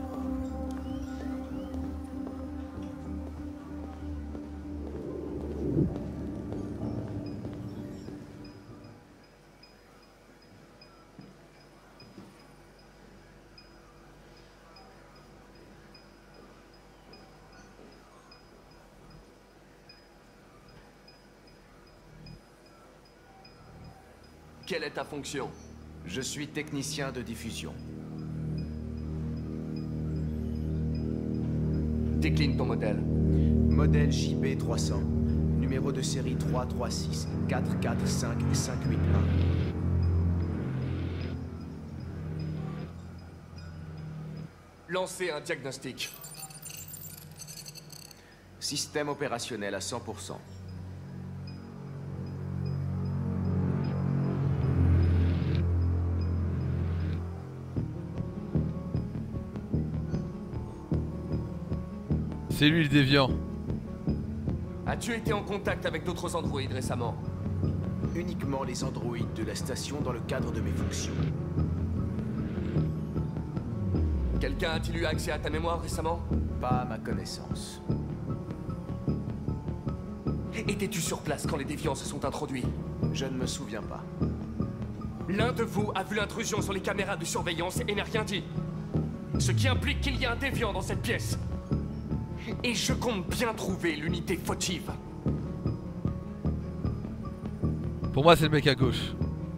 Quelle est ta fonction? Je suis technicien de diffusion. Décline ton modèle. Modèle J B trois cents. Numéro de série trois trois six quatre quatre cinq cinq huit un. Lancez un diagnostic. Système opérationnel à cent pour cent. C'est lui le déviant. As-tu été en contact avec d'autres androïdes récemment? Uniquement les androïdes de la station dans le cadre de mes fonctions. Quelqu'un a-t-il eu accès à ta mémoire récemment? Pas à ma connaissance. Étais-tu sur place quand les déviants se sont introduits? Je ne me souviens pas. L'un de vous a vu l'intrusion sur les caméras de surveillance et n'a rien dit. Ce qui implique qu'il y a un déviant dans cette pièce. Et je compte bien trouver l'unité fautive. Pour moi, c'est le mec à gauche.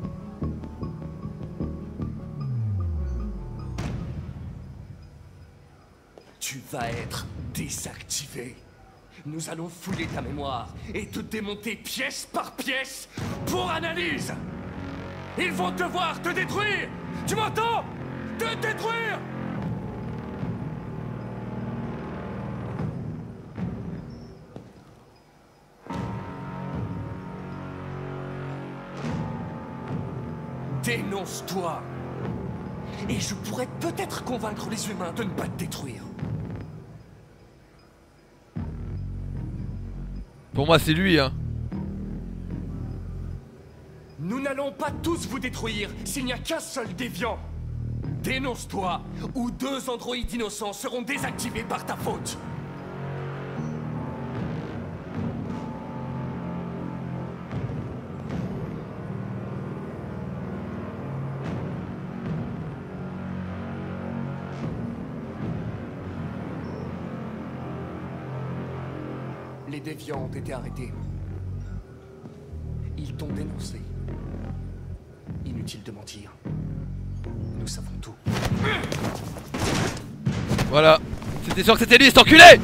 Tu vas être désactivé. Nous allons fouiller ta mémoire et te démonter pièce par pièce pour analyse. Ils vont devoir te détruire. Tu m'entends? Te détruire. Dénonce-toi. Et je pourrais peut-être convaincre les humains de ne pas te détruire. Pour moi, c'est lui, hein. Nous n'allons pas tous vous détruire s'il n'y a qu'un seul déviant. Dénonce-toi, ou deux androïdes innocents seront désactivés par ta faute. Les déviants ont été arrêtés. Ils t'ont dénoncé. Inutile de mentir. Nous savons tout. Voilà. C'était sûr que c'était lui, cet enculé!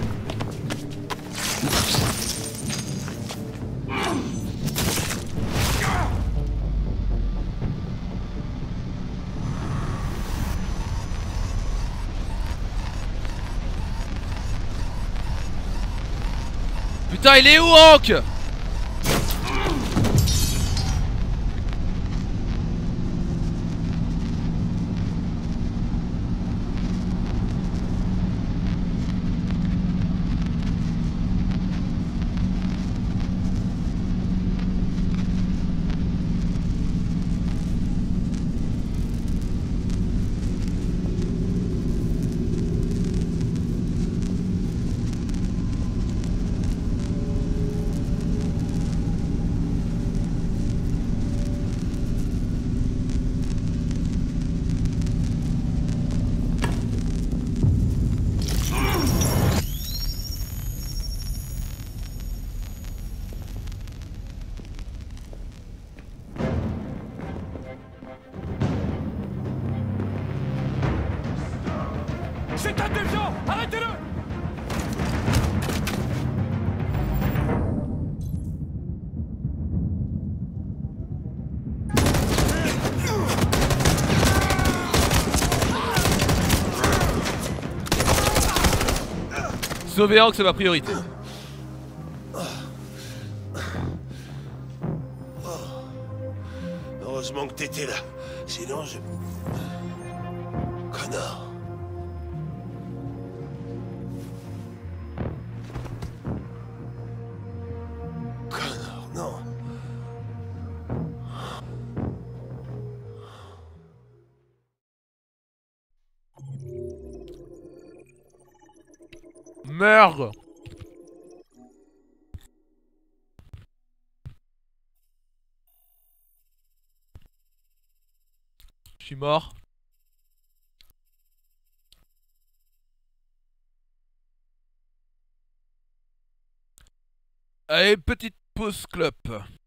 Putain, il est où, Hank? C'est un déviant! Arrêtez-le! Sauver Hank, c'est ma priorité. Heureusement que t'étais là. Sinon, je... Connard. Connard, non. Merde. Je suis mort. Allez, petite pause clope.